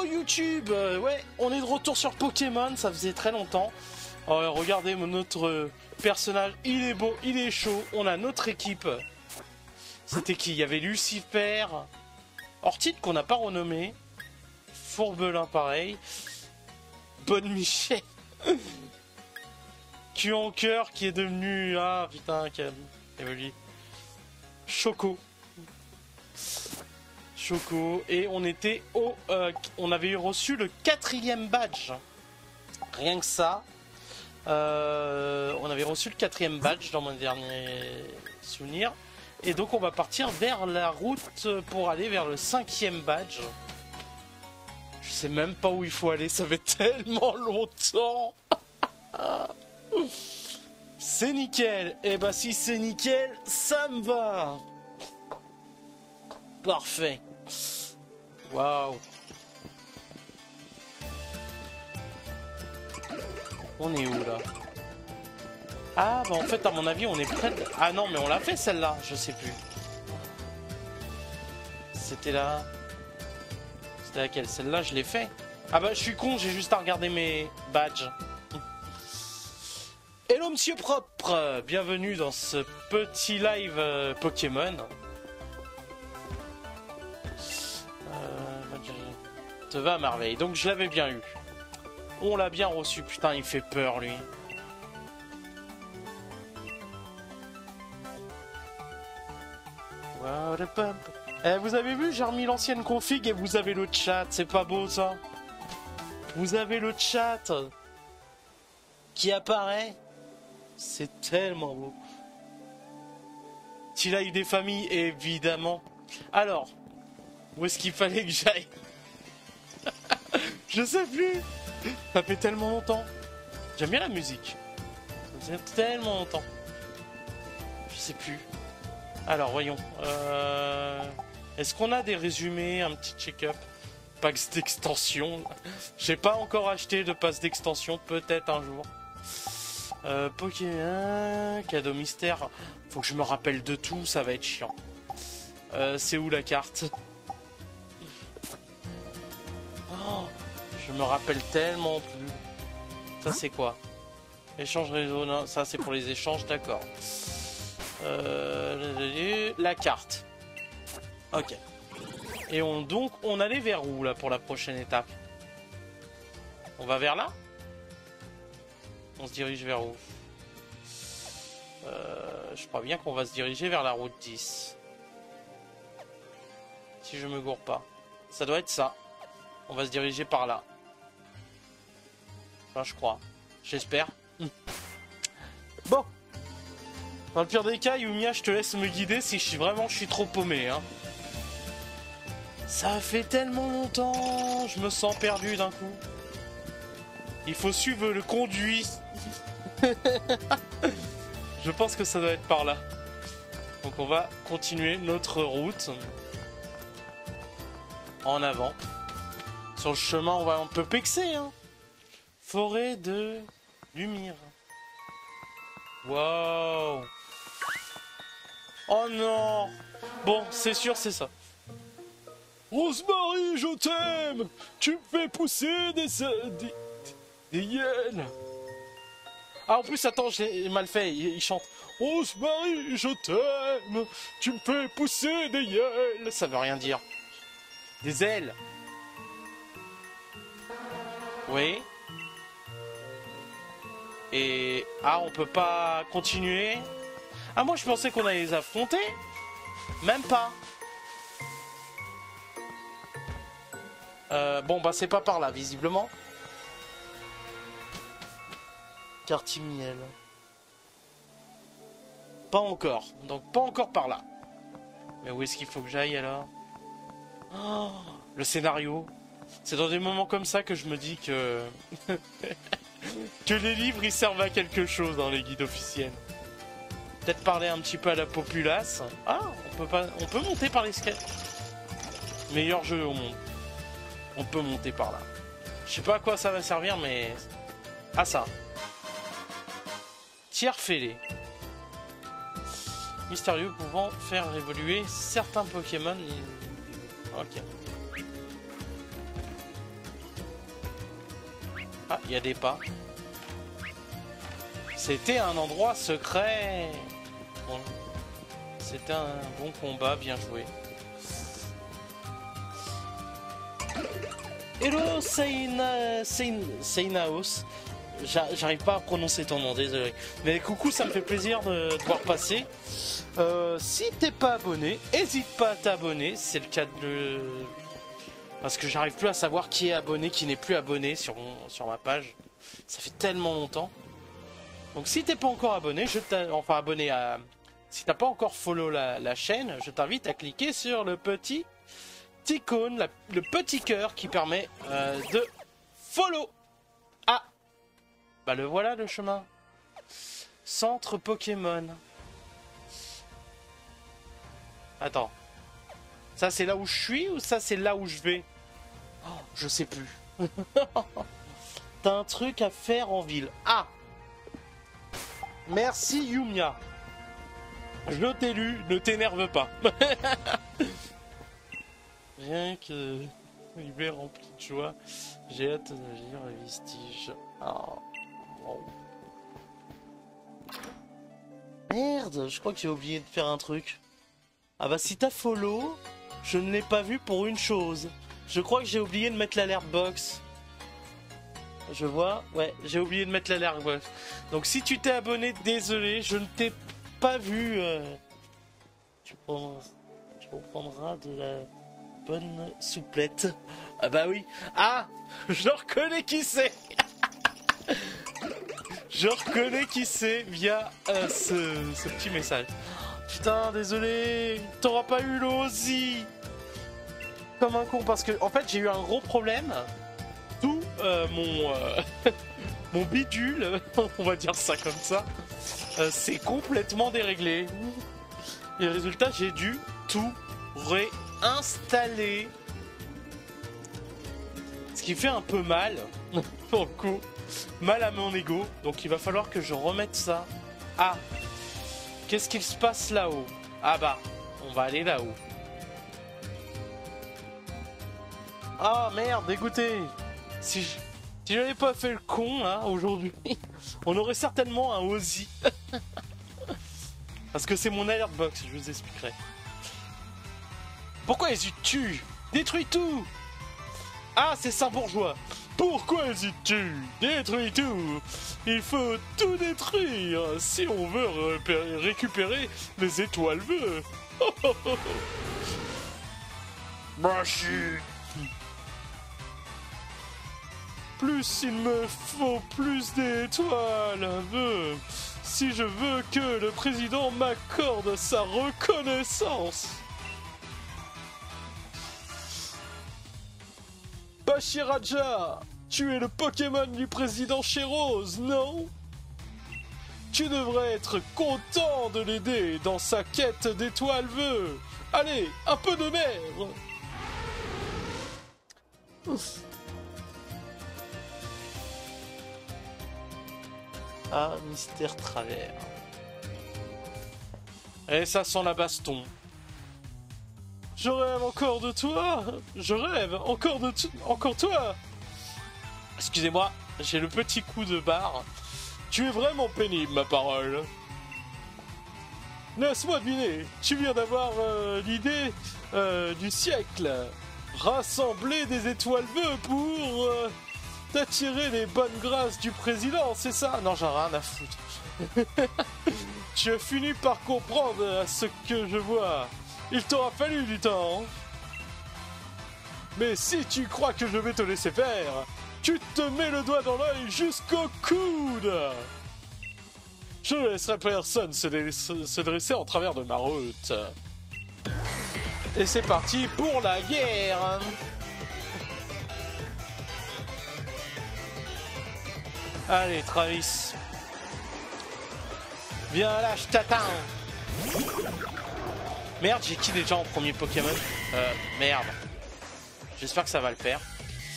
Hello YouTube, ouais, on est de retour sur Pokémon, ça faisait très longtemps. Regardez notre personnage, il est beau, il est chaud. On a notre équipe. C'était qui? Il y avait Lucifer, Ortide qu'on n'a pas renommé, Fourbelin pareil, Bonne Michel, Q-en-Cœur qui est devenu... Ah putain, qui a évolué. Choco, et on était au... on avait reçu le 4e badge. Rien que ça. On avait reçu le 4e badge dans mon dernier souvenir. Et donc on va partir vers la route pour aller vers le 5e badge. Je sais même pas où il faut aller, ça fait tellement longtemps. C'est nickel. Et bah si c'est nickel, ça me va. Parfait. Waouh. On est où là? Ah bah en fait à mon avis on est prêt de... Ah non mais on l'a fait celle-là, je sais plus. C'était là. C'était laquelle? Celle-là je l'ai fait. Ah bah je suis con, j'ai juste à regarder mes badges. Hello monsieur propre, bienvenue dans ce petit live Pokémon. Te va à merveille, donc je l'avais bien eu. On l'a bien reçu, putain il fait peur lui. Vous avez vu, j'ai remis l'ancienne config et vous avez le chat, c'est pas beau ça? Vous avez le chat qui apparaît, c'est tellement beau. Petit live des familles, évidemment. Alors, où est-ce qu'il fallait que j'aille? Je sais plus. Ça fait tellement longtemps. J'aime bien la musique. Ça fait tellement longtemps. Je sais plus. Alors voyons. Est-ce qu'on a des résumés, un petit check-up? Packs d'extension. J'ai pas encore acheté de pass d'extension, peut-être un jour. Pokémon, cadeau mystère. Faut que je me rappelle de tout, ça va être chiant. C'est où la carte? Oh, je me rappelle tellement plus. Ça c'est quoi? Échange réseau, non, ça c'est pour les échanges, d'accord. La carte. Ok. Et donc on allait vers où là pour la prochaine étape? On va vers là? On se dirige vers où? Je crois bien qu'on va se diriger vers la route 10. Si je me gourre pas. Ça doit être ça. On va se diriger par là. Enfin, je crois. J'espère. Bon. Dans le pire des cas, Yumiya, je te laisse me guider si je suis trop paumé. Hein. Ça fait tellement longtemps. Je me sens perdu d'un coup. Il faut suivre le conduit. Je pense que ça doit être par là. Donc on va continuer notre route. En avant. Sur le chemin, on va un peu pexer. Hein. Forêt de Lumire. Waouh. Oh non. Bon, c'est sûr, c'est ça. Rosemary, je t'aime. Tu me fais pousser des hyènes. Ah, en plus, attends, j'ai mal fait. Il chante. Rosemary, je t'aime. Tu me fais pousser des hyènes. Ça veut rien dire. Des ailes. Oui. Et... Ah, on peut pas continuer. Ah, moi, je pensais qu'on allait les affronter. Même pas. Bon, bah, c'est pas par là, visiblement. Cartimiel. Pas encore. Donc, pas encore par là. Mais où est-ce qu'il faut que j'aille, alors? Oh, le scénario. C'est dans des moments comme ça que je me dis que... que les livres, ils servent à quelque chose dans les guides officiels. Peut-être parler un petit peu à la populace. Ah, on peut monter par l'escalier. Meilleur jeu au monde. On peut monter par là. Je sais pas à quoi ça va servir, mais... Ah, ça. Tiers fêlé. Mystérieux pouvant faire évoluer certains Pokémon. Ok. Ah, il y a des pas. C'était un endroit secret. Bon. C'était un bon combat, bien joué. Hello Seinaos. J'arrive pas à prononcer ton nom, désolé. Mais coucou, ça me fait plaisir de te voir passer. Si t'es pas abonné, hésite pas à t'abonner. C'est le cas de... Parce que j'arrive plus à savoir qui est abonné, qui n'est plus abonné sur ma page. Ça fait tellement longtemps. Donc si t'es pas encore abonné, enfin abonné à... Si t'as pas encore follow la chaîne, je t'invite à cliquer sur le petit icône, le petit cœur qui permet de follow. Ah, bah le voilà le chemin. Centre Pokémon. Attends. Ça c'est là où je suis ou ça c'est là où je vais? Oh, je sais plus. T'as un truc à faire en ville. Ah, merci Yumia. Je t'ai lu, ne t'énerve pas. Rien que l'hiver rempli de joie, j'ai hâte d'agir les vestiges. Oh. Oh. Merde, je crois que j'ai oublié de faire un truc. Ah bah si t'as follow, je ne l'ai pas vu pour une chose. Je crois que j'ai oublié de mettre l'alert box. Je vois, ouais, j'ai oublié de mettre l'alert box. Donc si tu t'es abonné, désolé, je ne t'ai pas vu. Tu reprendras de la bonne souplette. Ah bah oui. Ah, je reconnais qui c'est. Je reconnais qui c'est via ce petit message. Putain, désolé, t'auras pas eu l'Ozzy. Comme un con, parce que en fait j'ai eu un gros problème. Tout mon bidule, on va dire ça comme ça, c'est complètement déréglé. Et résultat, j'ai dû tout réinstaller. Ce qui fait un peu mal, pour le coup. Mal à mon ego. Donc il va falloir que je remette ça. Ah, qu'est-ce qu'il se passe là-haut? Ah bah, on va aller là-haut. Ah merde, dégoûté. Si j'avais pas fait le con là aujourd'hui, on aurait certainement un Ozzy. Parce que c'est mon alert box, je vous expliquerai. Pourquoi hésites-tu? Détruis tout. Ah, c'est Saint-Bourgeois. Pourquoi hésites-tu? Détruis tout. Il faut tout détruire si on veut récupérer les étoiles bleues. Bah chut. Plus il me faut plus d'étoiles bleues. Si je veux que le président m'accorde sa reconnaissance. Bachiraja, tu es le Pokémon du président Chéros, non? Tu devrais être content de l'aider dans sa quête d'étoiles vœux. Allez, un peu de mer. Ah, mystère travers. Et ça sent la baston. Je rêve encore de toi. Je rêve encore de encore toi. Excusez-moi, j'ai le petit coup de barre. Tu es vraiment pénible, ma parole. Laisse-moi deviner. Tu viens d'avoir l'idée du siècle. Rassembler des étoiles vœux pour t'attirer les bonnes grâces du président, c'est ça? Non, j'en ai rien à foutre. Tu as fini par comprendre à ce que je vois. Il t'aura fallu du temps. Mais si tu crois que je vais te laisser faire, tu te mets le doigt dans l'œil jusqu'au coude. Je ne laisserai personne se dresser en travers de ma route. Et c'est parti pour la guerre. Allez, Travis. Viens là, je t'attends. Merde, j'ai qui déjà en premier Pokémon? Merde. J'espère que ça va le faire.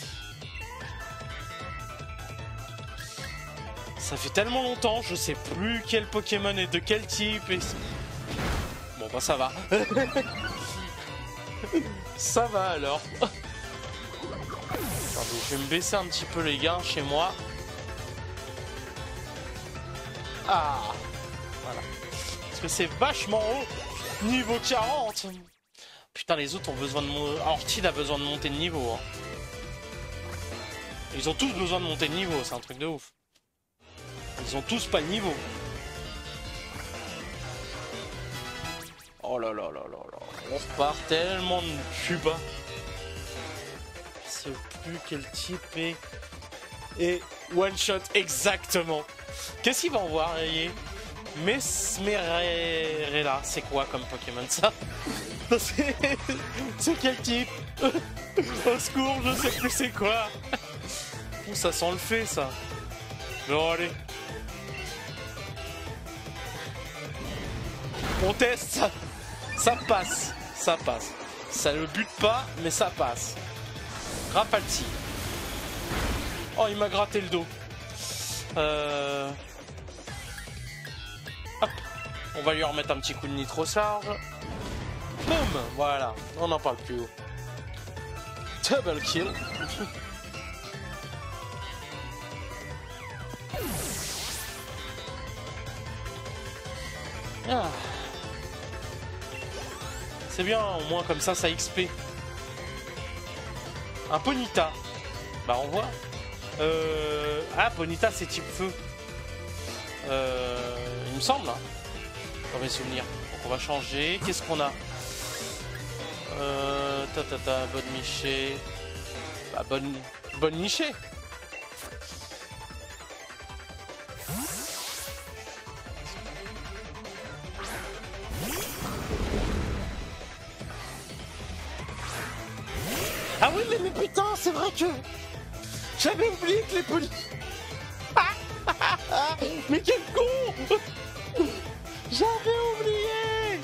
Ça fait tellement longtemps, je sais plus quel Pokémon est de quel type et... Bon bah ça va. Ça va alors. Attendez, je vais me baisser un petit peu les gains chez moi. Ah, voilà. Parce que c'est vachement haut. Niveau 40. Putain, les autres ont besoin de... Orchid a besoin de monter de niveau. Hein. Ils ont tous besoin de monter de niveau, c'est un truc de ouf. Ils ont tous pas le niveau. Oh là là là là là. On repart tellement de plus bas. Je sais plus quel type est... Et one shot exactement. Qu'est-ce qu'il va en voir, Mesmerella, c'est quoi comme Pokémon ça? C'est quel type? Au secours, je sais plus c'est quoi. Ouh, ça sent le fait ça. Bon allez. On teste ça. Ça passe. Ça passe. Ça ne bute pas, mais ça passe. Rapalti. Oh, il m'a gratté le dos. Hop. On va lui remettre un petit coup de nitrocharge. Boum. Voilà. On n'en parle plus. Double kill. Ah. C'est bien, au moins comme ça XP. Un Ponyta. Bah on voit. Ah, Ponyta c'est type feu. Il me semble, hein, dans mes souvenirs. Donc on va changer. Qu'est-ce qu'on a? Bonne Miché. Bah bonne Miché. Ah oui, mais putain, c'est vrai que j'avais oublié que les polis... Mais quel con. J'avais oublié.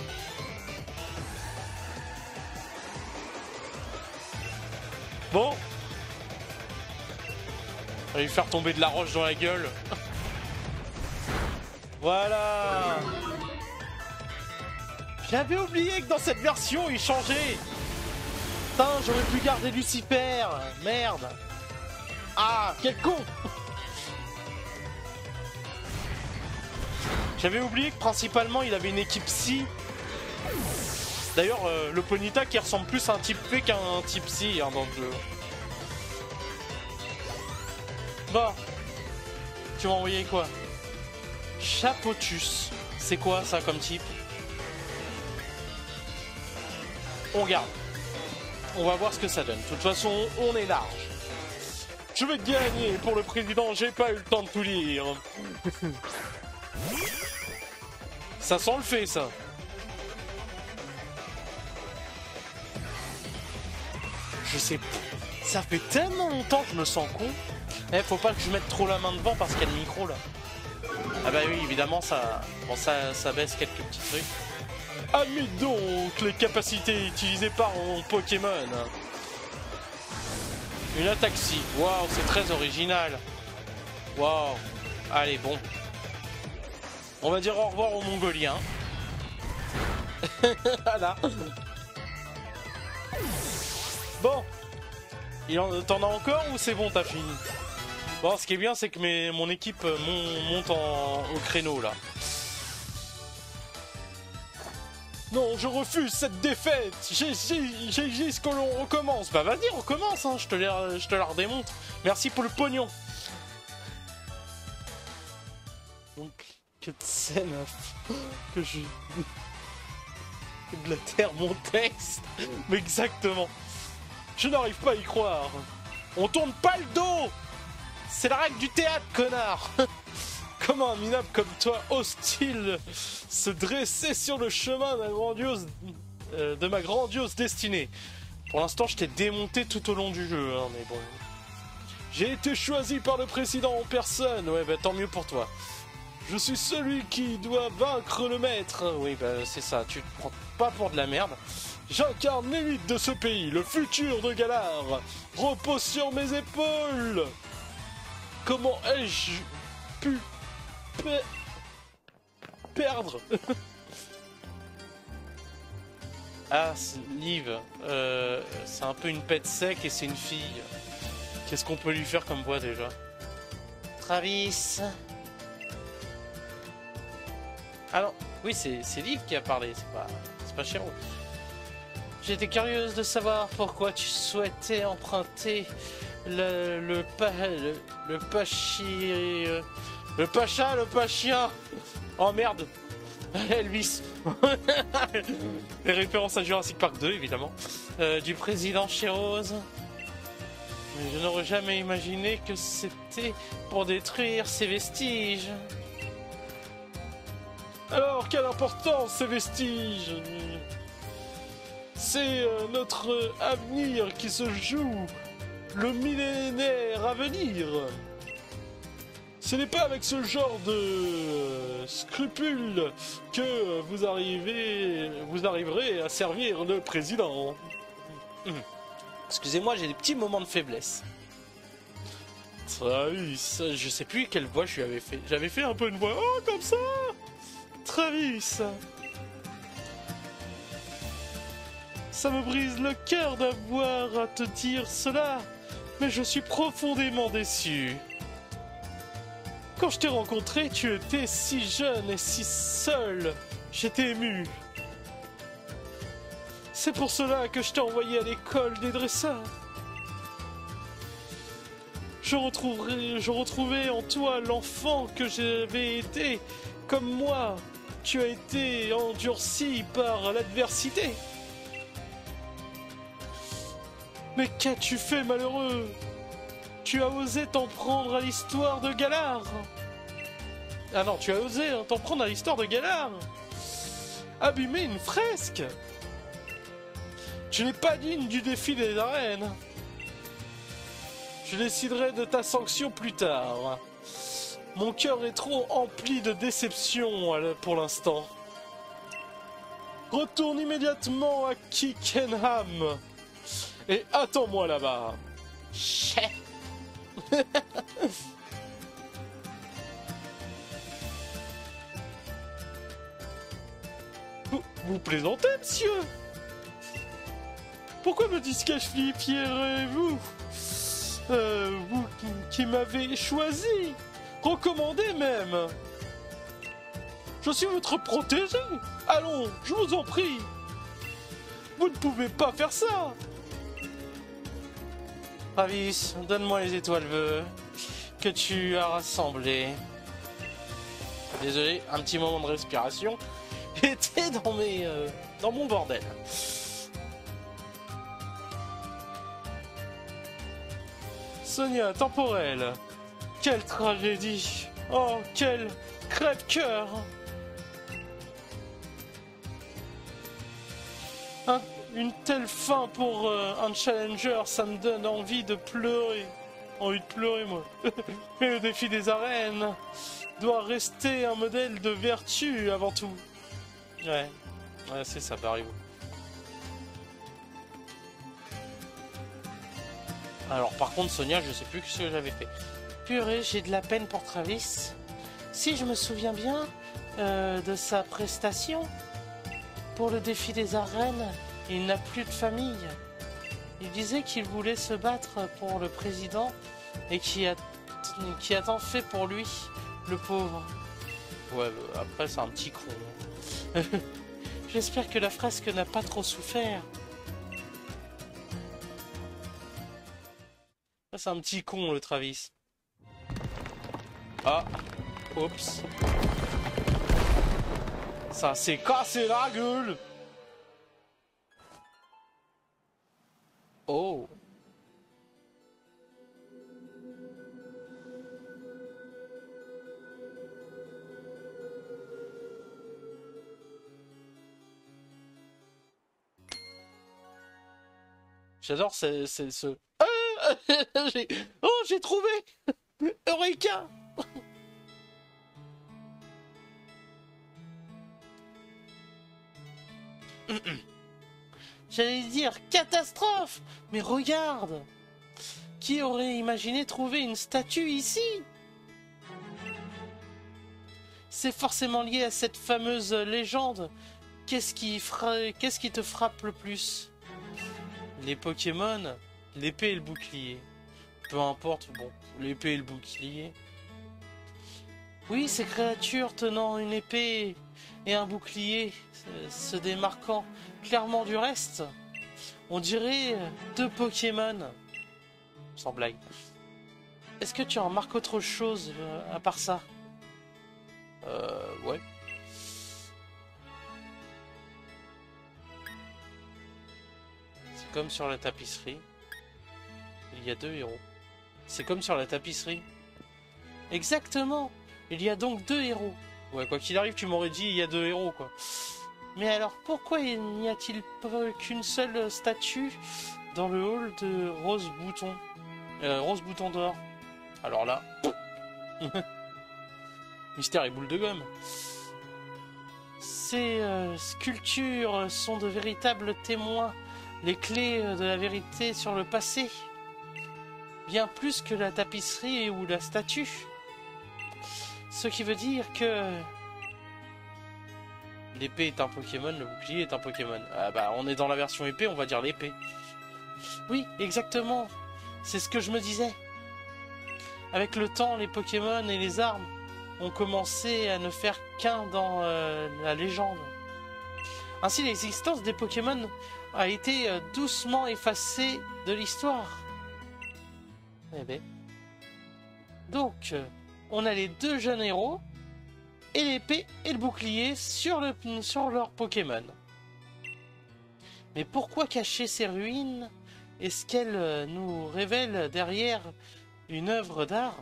Bon. On va lui faire tomber de la roche dans la gueule. Voilà. J'avais oublié que dans cette version, il changeait. Putain, j'aurais pu garder Lucifer. Merde. Ah, quel con. J'avais oublié que principalement il avait une équipe Psy. D'ailleurs, le Ponyta qui ressemble plus à un type P qu'à un type Psy hein, dans le jeu. Bah, tu m'as envoyé quoi? Chapotus. C'est quoi ça comme type? On regarde. On va voir ce que ça donne. De toute façon, on est large. Je vais gagner pour le président, j'ai pas eu le temps de tout lire. Ça sent le fait, ça. Je sais pas. Ça fait tellement longtemps que je me sens con. Eh, faut pas que je mette trop la main devant parce qu'il y a le micro, là. Ah bah oui, évidemment, ça... Bon, ça baisse quelques petits trucs. Admis donc les capacités utilisées par mon Pokémon. Une attaque si. Waouh, c'est très original. Waouh. Allez, bon. On va dire au revoir aux Mongoliens. Voilà. Bon. T'en as encore ou c'est bon, t'as fini? Bon, ce qui est bien, c'est que mon équipe monte au créneau, là. Non, je refuse cette défaite. J'exige que l'on recommence. Bah vas-y, on recommence, hein. Je te la redémontre. Merci pour le pognon. Donc, quelle scène que je... de la terre, mon texte. Mais exactement. Je n'arrive pas à y croire. On tourne pas le dos. C'est la règle du théâtre, connard. Comment un minable comme toi ose-t-il se dresser sur le chemin de ma grandiose destinée? Pour l'instant, je t'ai démonté tout au long du jeu, hein, mais bon. J'ai été choisi par le président en personne. Ouais, bah tant mieux pour toi. Je suis celui qui doit vaincre le maître. Oui, bah c'est ça, tu te prends pas pour de la merde. J'incarne l'élite de ce pays, le futur de Galar. Repose sur mes épaules. Comment ai-je pu perdre? Ah, Liv, c'est un peu une pète sec et c'est une fille. Qu'est-ce qu'on peut lui faire comme voix déjà? Travis. Ah non, oui, c'est Liv qui a parlé, c'est pas Shiro. J'étais curieuse de savoir pourquoi tu souhaitais emprunter le pachien. Oh merde, Elvis. Les références à Jurassic Park 2, évidemment. Du président Shiroz. Mais je n'aurais jamais imaginé que c'était pour détruire ces vestiges. Alors, quelle importance ces vestiges? C'est notre avenir qui se joue, le millénaire à venir. Ce n'est pas avec ce genre de scrupules que vous arriverez à servir le président. Excusez-moi, j'ai des petits moments de faiblesse. Travis, je sais plus quelle voix je lui avais fait. J'avais fait un peu une voix, oh comme ça. Travis. Ça me brise le cœur d'avoir à te dire cela, mais je suis profondément déçu. Quand je t'ai rencontré, tu étais si jeune et si seul. J'étais ému. C'est pour cela que je t'ai envoyé à l'école des dresseurs. Je retrouvais en toi l'enfant que j'avais été. Comme moi, tu as été endurci par l'adversité. Mais qu'as-tu fait, malheureux? Tu as osé t'en prendre à l'histoire de Galar. Ah non, tu as osé t'en prendre à l'histoire de Galar. Abîmer une fresque. Tu n'es pas digne du défi des arènes. Je déciderai de ta sanction plus tard. Mon cœur est trop empli de déception pour l'instant. Retourne immédiatement à Kickenham. Et attends-moi là-bas. Chais. Vous plaisantez, monsieur? Pourquoi me disqualifieriez-vous? Vous qui m'avez choisi, recommandé même. Je suis votre protégé. Allons, je vous en prie. Vous ne pouvez pas faire ça. Travis, donne-moi les étoiles que tu as rassemblées. Désolé, un petit moment de respiration. J'étais dans mon bordel. Sonia, temporelle. Quelle tragédie. Oh, quel crève-cœur. Une telle fin pour un challenger, ça me donne envie de pleurer. Envie de pleurer, moi. Mais le défi des arènes doit rester un modèle de vertu avant tout. Ouais, c'est ça, Barry. Alors, par contre, Sonia, je sais plus ce que j'avais fait. Purée, j'ai de la peine pour Travis. Si je me souviens bien de sa prestation pour le défi des arènes, il n'a plus de famille. Il disait qu'il voulait se battre pour le président et qui a tant fait pour lui, le pauvre. Ouais, après c'est un petit con. J'espère que la fresque n'a pas trop souffert. C'est un petit con, le Travis. Ah, oups. Ça s'est cassé la gueule. Oh. J'adore ce... Ah, j'ai trouvé. Eureka. J'allais dire catastrophe, mais regarde. Qui aurait imaginé trouver une statue ici? C'est forcément lié à cette fameuse légende. Qu'est-ce qui te frappe le plus? Les Pokémon, l'épée et le bouclier. Peu importe, bon, l'épée et le bouclier. Oui, ces créatures tenant une épée et un bouclier se démarquant clairement du reste. On dirait deux Pokémon. Sans blague. Est-ce que tu remarques autre chose à part ça? Ouais. C'est comme sur la tapisserie. Il y a deux héros. C'est comme sur la tapisserie. Exactement. Il y a donc deux héros. Ouais, quoi qu'il arrive, tu m'aurais dit il y a deux héros, quoi. Mais alors, pourquoi n'y a-t-il qu'une seule statue dans le hall de Rose Bouton Rose Bouton d'Or. Alors là... Mystère et boule de gomme. Ces sculptures sont de véritables témoins, les clés de la vérité sur le passé. Bien plus que la tapisserie ou la statue. Ce qui veut dire que... L'épée est un Pokémon, le bouclier est un Pokémon. Ah bah on est dans la version épée, on va dire l'épée. Oui, exactement. C'est ce que je me disais. Avec le temps, les Pokémon et les armes ont commencé à ne faire qu'un dans la légende. Ainsi, l'existence des Pokémon a été doucement effacée de l'histoire. Eh ben. Donc, on a les deux jeunes héros, et l'épée et le bouclier sur leur Pokémon. Mais pourquoi cacher ces ruines? Est-ce qu'elles nous révèlent derrière une œuvre d'art?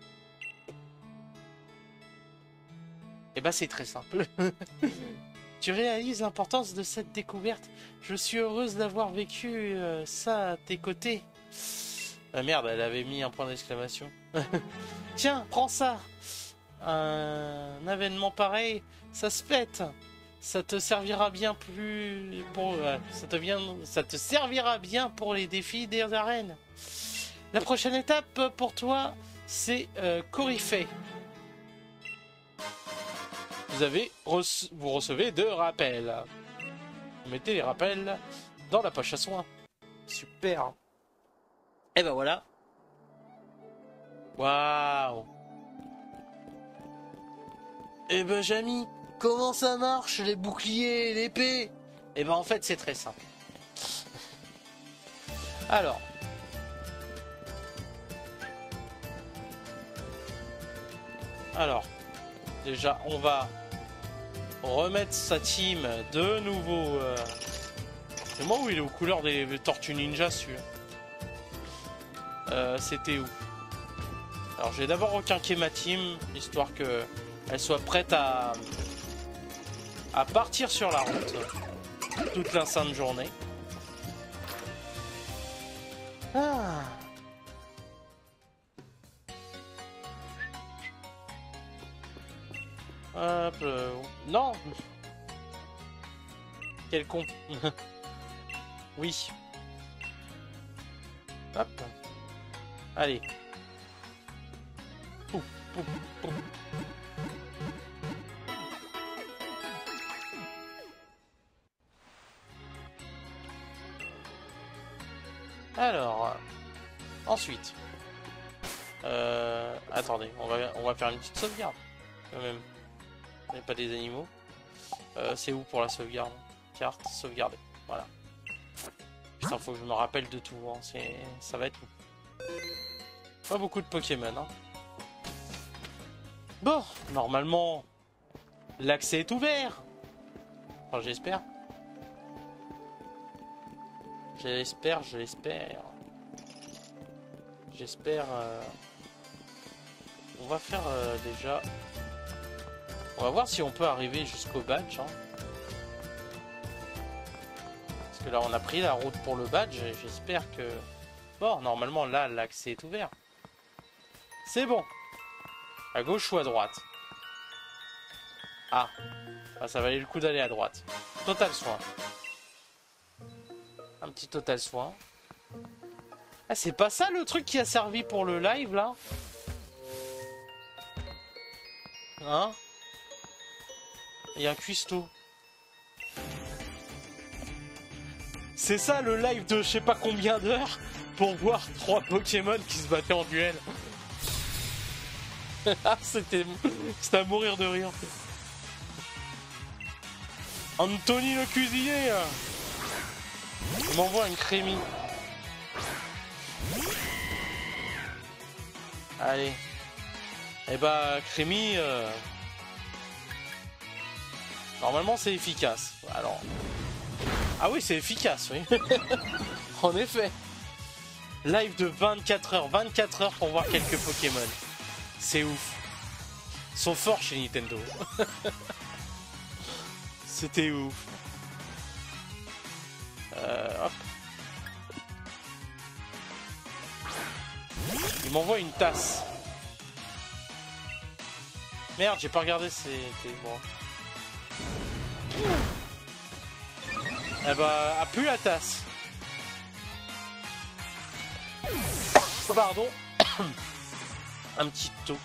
Eh ben c'est très simple. Tu réalises l'importance de cette découverte. Je suis heureuse d'avoir vécu ça à tes côtés. Ah merde, elle avait mis un point d'exclamation. Tiens, prends ça. Un événement pareil, ça se pète. Ça te servira bien plus pour ça te servira bien pour les défis des arènes. La prochaine étape pour toi, c'est Coryphée. Vous recevez 2 rappels. Vous mettez les rappels dans la poche à soins. Super. Et ben voilà. Waouh. Et ben Jamy, comment ça marche les boucliers et l'épée? Et ben en fait c'est très simple. Alors. Déjà on va remettre sa team de nouveau. C'est moi où il est aux couleurs des Tortues Ninja celui-là. C'était où? Alors je vais d'abord requinquer ma team, histoire que elle soit prête à partir sur la route toute la sainte journée. Ah. Hop, non. Quel con. Oui. Hop. Allez. Pouf, pouf, pouf. Alors, ensuite, attendez, on va faire une petite sauvegarde, quand même. On n'est pas des animaux. C'est où pour la sauvegarde? Carte, sauvegarder, voilà. Putain, faut que je me rappelle de tout, hein. Ça va être... Pas beaucoup de Pokémon, hein. Bon, normalement, l'accès est ouvert. Enfin, j'espère. J'espère. On va faire déjà... On va voir si on peut arriver jusqu'au badge. Hein. Parce que là, on a pris la route pour le badge. Et j'espère que... Bon, normalement, là, l'accès est ouvert. C'est bon. À gauche ou à droite? Ah, ça valait le coup d'aller à droite. Total soin. Un petit total soin. Ah, c'est pas ça le truc qui a servi pour le live, là? Hein? Il y a un cuistot. C'est ça le live de je sais pas combien d'heures pour voir 3 Pokémon qui se battaient en duel. C'était à mourir de rire. Anthony le cuisinier. Il m'envoie une crémie. Allez. Eh bah, crémie... Normalement, c'est efficace. Alors... Ah oui, c'est efficace, oui. En effet. Live de 24 heures. 24 heures pour voir quelques Pokémon. C'est ouf. Ils sont forts chez Nintendo. C'était ouf. Hop. Il m'envoie une tasse. Merde, j'ai pas regardé, c'était bon. Eh bah, a plus la tasse. Pardon. Un petit taux.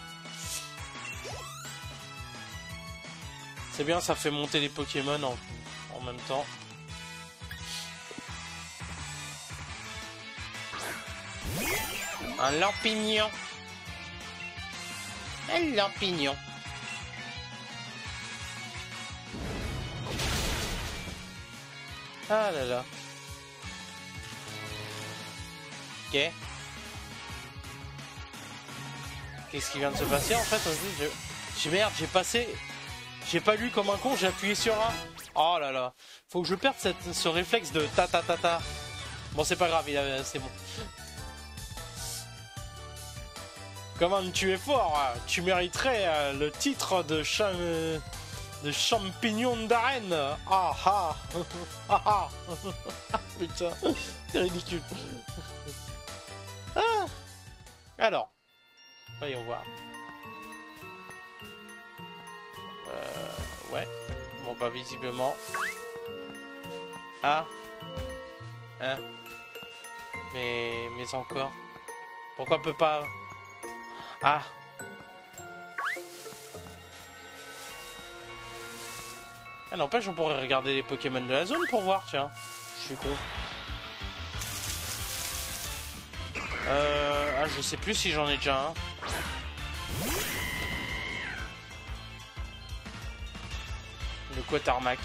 C'est bien, ça fait monter les Pokémon en même temps. Un lampignon. Un lampignon. Ah là là. Ok. Qu'est-ce qui vient de se passer en fait aussi merde, j'ai pas lu comme un con, j'ai appuyé sur un. Oh là là. Faut que je perde ce réflexe de ta ta ta ta. Bon, c'est pas grave, c'est bon. Comment tu es fort, hein. Tu mériterais le titre de champignon d'arène. Ah ah. Ah ah. Putain, c'est ridicule. Ah. Alors, voyons voir. Ouais. Bon bah visiblement. Ah. Hein. Mais encore. Pourquoi peut pas... Ah. Ah n'empêche, on pourrait regarder les Pokémon de la zone pour voir, tiens. Je suis con. Ah, je sais plus si j'en ai déjà un. Le Quatarmac.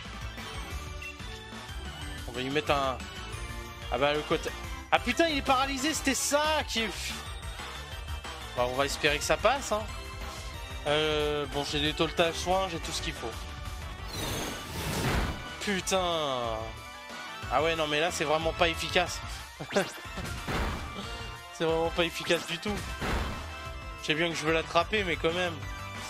On va lui mettre un... Ah bah le Quatarmac... Ah putain, il est paralysé, c'était ça qui... Bah, on va espérer que ça passe, hein. Bon, j'ai des toltages soins, j'ai tout ce qu'il faut. Putain. Ah ouais, non mais là, c'est vraiment pas efficace. C'est vraiment pas efficace du tout. Je sais bien que je veux l'attraper, mais quand même.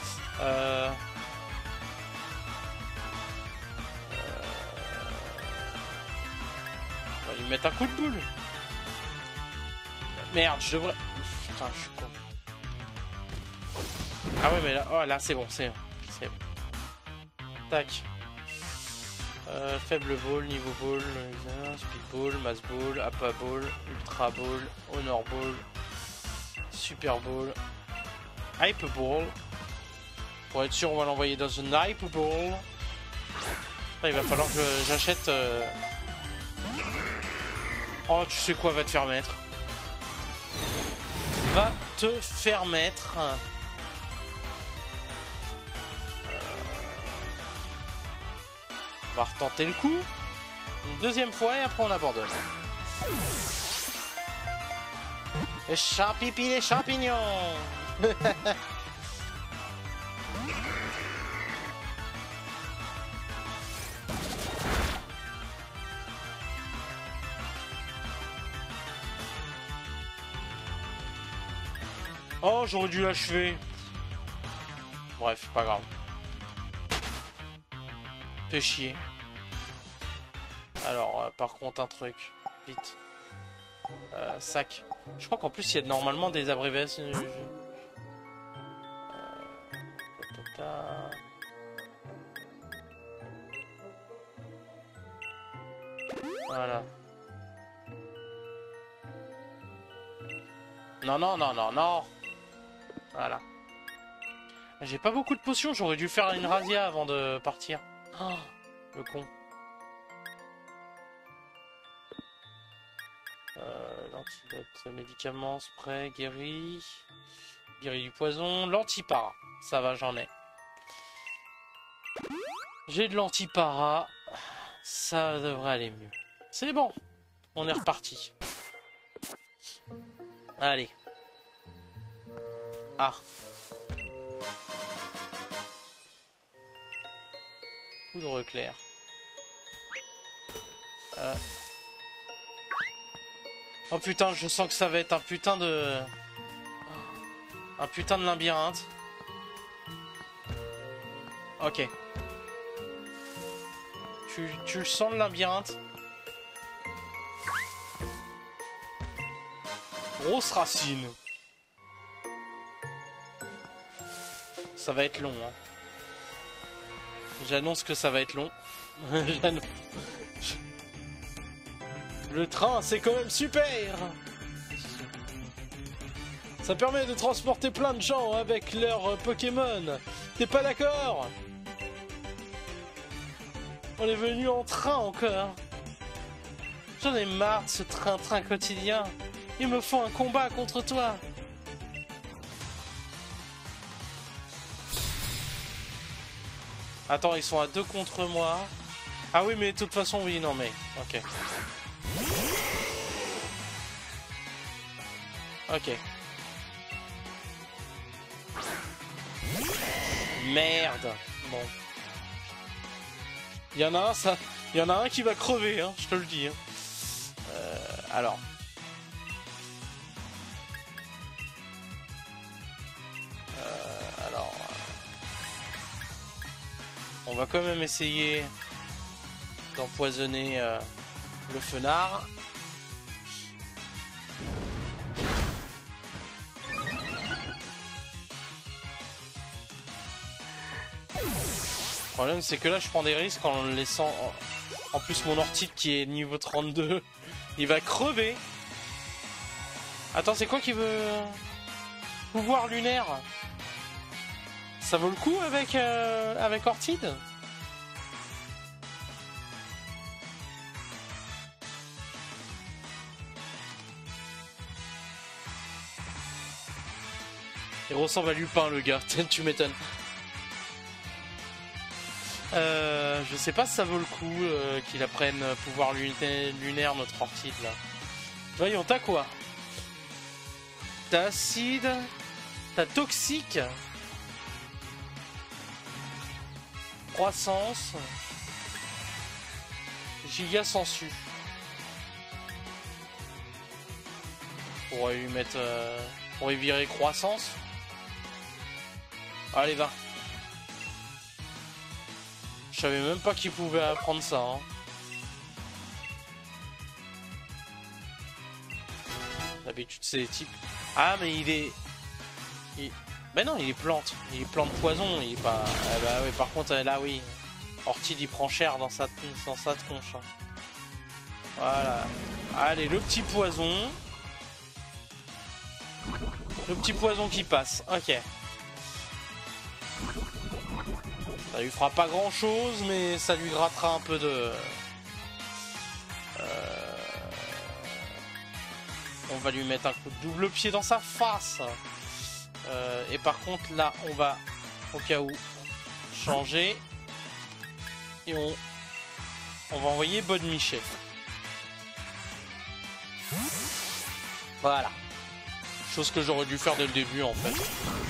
On va lui mettre un coup de boule. Merde, je devrais... Putain, je suis con. Ah ouais, mais là, oh, là c'est bon, c'est bon. Tac. Faible ball, niveau ball, speed ball, mass ball, appa ball, ultra ball, honor ball, super ball, hype ball. Pour être sûr, on va l'envoyer dans une hype ball. Là, il va falloir que j'achète... Oh, tu sais quoi, va te faire mettre. Va te faire mettre. On va retenter le coup. Une deuxième fois et après on abandonne. Les champipi, les champignons. Oh, j'aurais dû l'achever. Bref, pas grave. Fait chier. Alors, par contre, un truc. Vite. Sac. Je crois qu'en plus, il y a normalement des abréviations. Voilà. Non, non, non, non, non. Voilà. J'ai pas beaucoup de potions, j'aurais dû faire une razzia avant de partir. Oh, le con. L'antidote, médicament, spray, guéri. Guéri du poison, l'antipara. Ça va, j'en ai. J'ai de l'antipara. Ça devrait aller mieux. C'est bon. On est reparti. Allez. Ah. Poudre claire. Oh putain, je sens que ça va être un putain de... Un putain de labyrinthe. Ok. Tu le sens le labyrinthe? Grosse racine. Ça va être long, hein. J'annonce que ça va être long. Le train, c'est quand même super. Ça permet de transporter plein de gens avec leurs Pokémon. T'es pas d'accord? On est venu en train encore. J'en ai marre de ce train-train quotidien. Il me faut un combat contre toi. Attends, ils sont à 2 contre moi. Ah oui, mais de toute façon, oui, non, mais... Ok. Ok. Merde. Bon. Il y en a un, ça... Il y en a un qui va crever, hein, je te le dis. Hein. Alors... On va quand même essayer d'empoisonner le fenard. Le problème c'est que là je prends des risques en le laissant... En plus mon Ortide qui est niveau 32, il va crever. Attends, c'est quoi qui veut... Pouvoir lunaire? Ça vaut le coup avec Ortide? Il ressemble à Lupin le gars, tu m'étonnes. Je sais pas si ça vaut le coup qu'il apprenne pouvoir lunaire notre Ortide là. Voyons, t'as quoi? T'as acide, t'as toxique, croissance, giga sensu. On pourrait lui mettre... on pourrait virer croissance. Allez, va. Je savais même pas qu'il pouvait apprendre ça. Hein. D'habitude, c'est les types... Ah, mais il est... Ben non, il est plante. Il est plante poison. Il est pas... Ah bah oui, par contre, là, oui. Ortide, il prend cher dans sa tronche. Hein. Voilà. Allez, le petit poison. Le petit poison qui passe. Ok. Ça lui fera pas grand chose, mais ça lui grattera un peu de... On va lui mettre un coup de double pied dans sa face. Et par contre, là, on va, au cas où, changer. Et on va envoyer Bonne Michel. Voilà. Chose que j'aurais dû faire dès le début, en fait.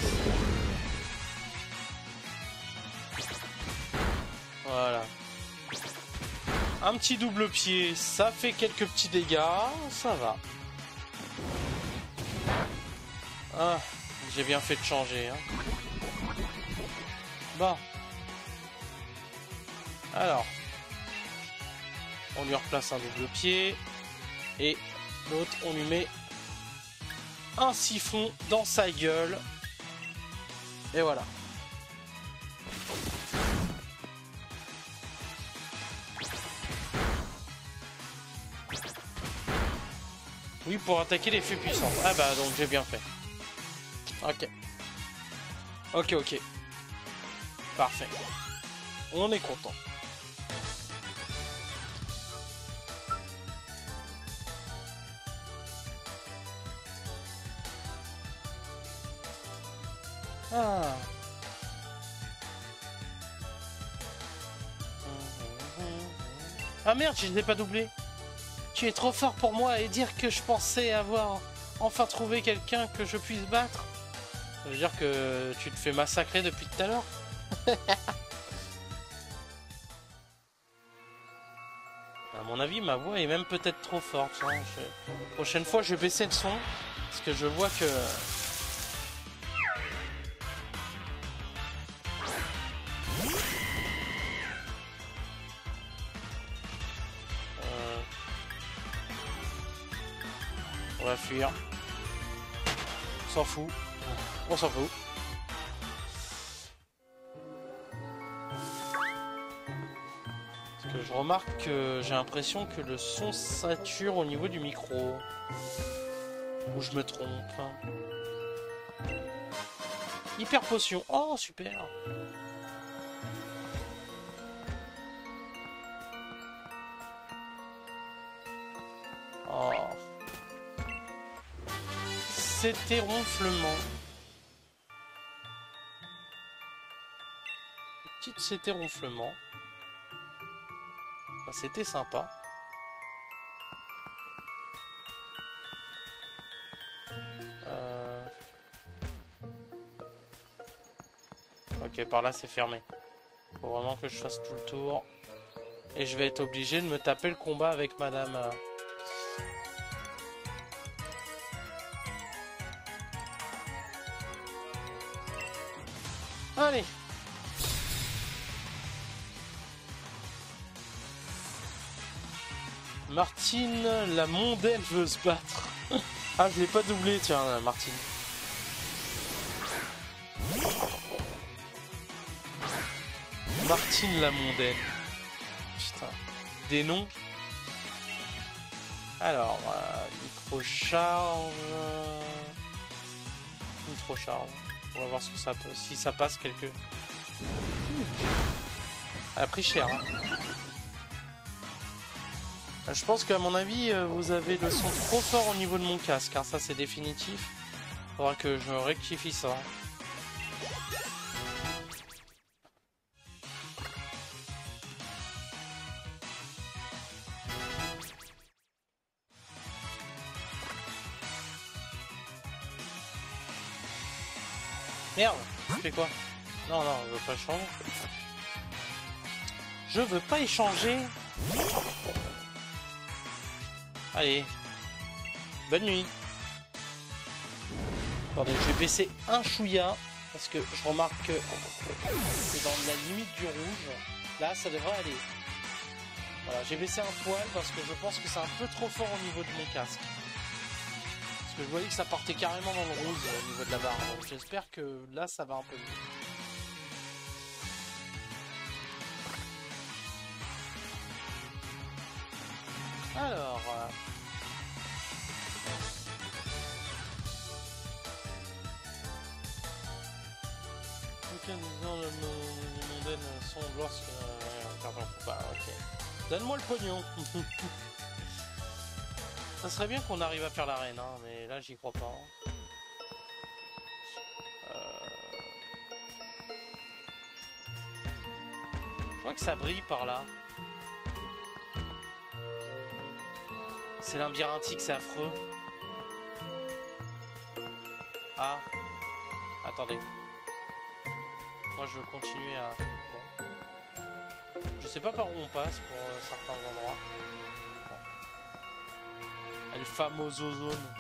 Voilà. Un petit double pied, ça fait quelques petits dégâts, ça va. Ah, j'ai bien fait de changer. Hein. Bon. Alors. On lui replace un double pied. Et l'autre, on lui met un siphon dans sa gueule. Et voilà. Oui, pour attaquer l'effet puissant. Ah bah donc j'ai bien fait. Ok. Ok. Parfait. On est content. Ah. Ah merde, je ne l'ai pas doublé. Tu es trop fort pour moi et dire que je pensais avoir enfin trouvé quelqu'un que je puisse battre. Ça veut dire que tu te fais massacrer depuis tout à l'heure. À mon avis, ma voix est même peut-être trop forte. Hein. Prochaine fois, je vais baisser le son. Parce que je vois que... On va fuir. On s'en fout. On s'en fout. Parce que je remarque que j'ai l'impression que le son sature au niveau du micro. Ou je me trompe. Hyper potion. Oh, super. Oh. C'était ronflement. Petite c'était ronflement. Enfin, c'était sympa. Ok, par là c'est fermé. Faut vraiment que je fasse tout le tour. Et je vais être obligé de me taper le combat avec madame. Allez. Martine, la mondaine veut se battre. Ah, je l'ai pas doublé, tiens, Martine. Martine, la mondaine. Putain. Des noms. Alors, micro-charge. Micro-charge. On va voir ce que ça peut. Si ça passe quelque. Elle a pris cher. Hein. Je pense qu'à mon avis, vous avez le son trop fort au niveau de mon casque. Hein. Ça, c'est définitif. Faudra que je rectifie ça. Merde, tu fais quoi? Non, non, je veux pas changer. Je veux pas échanger. Allez. Bonne nuit. Attendez, je vais baisser un chouïa. Parce que je remarque que c'est dans la limite du rouge. Là, ça devrait aller. Voilà, j'ai baissé un poil parce que je pense que c'est un peu trop fort au niveau de mon casque. Parce que je voyais que ça partait carrément dans le rouge au niveau de la barre. Donc j'espère que là, ça va un peu mieux. Alors... Dans le mondaine sont lorsque... Pardon, bah ok. Donne-moi le pognon. Ça serait bien qu'on arrive à faire l'arène, hein, mais là j'y crois pas. Hein. Je crois que ça brille par là. C'est labyrinthique, c'est affreux. Ah. Attendez. Moi je veux continuer à... Bon. Je sais pas par où on passe pour certains endroits. Bon. El famoso zone.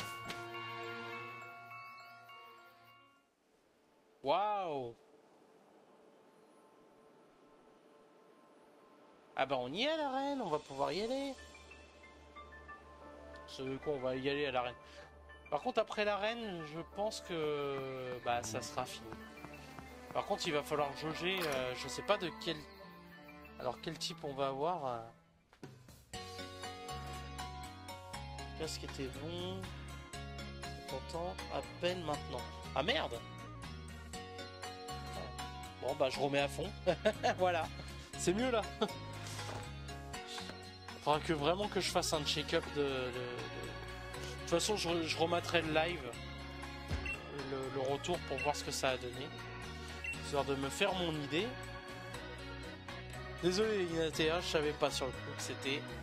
Waouh. Ah bah on y est à l'arène, on va pouvoir y aller. C'est quoi, on va y aller à l'arène. Par contre après l'arène, je pense que bah ça sera fini. Par contre, il va falloir jauger, je sais pas de quel... Alors, quel type on va avoir Qu'est-ce qui était bon? On t'entend à peine maintenant. Ah merde! Bon, bah, je remets à fond. Voilà. C'est mieux, là. Faudra que vraiment que je fasse un check-up de... De toute façon, je remettrai le live. Le retour pour voir ce que ça a donné. Histoire de me faire mon idée. Désolé Inatea, je savais pas sur le coup que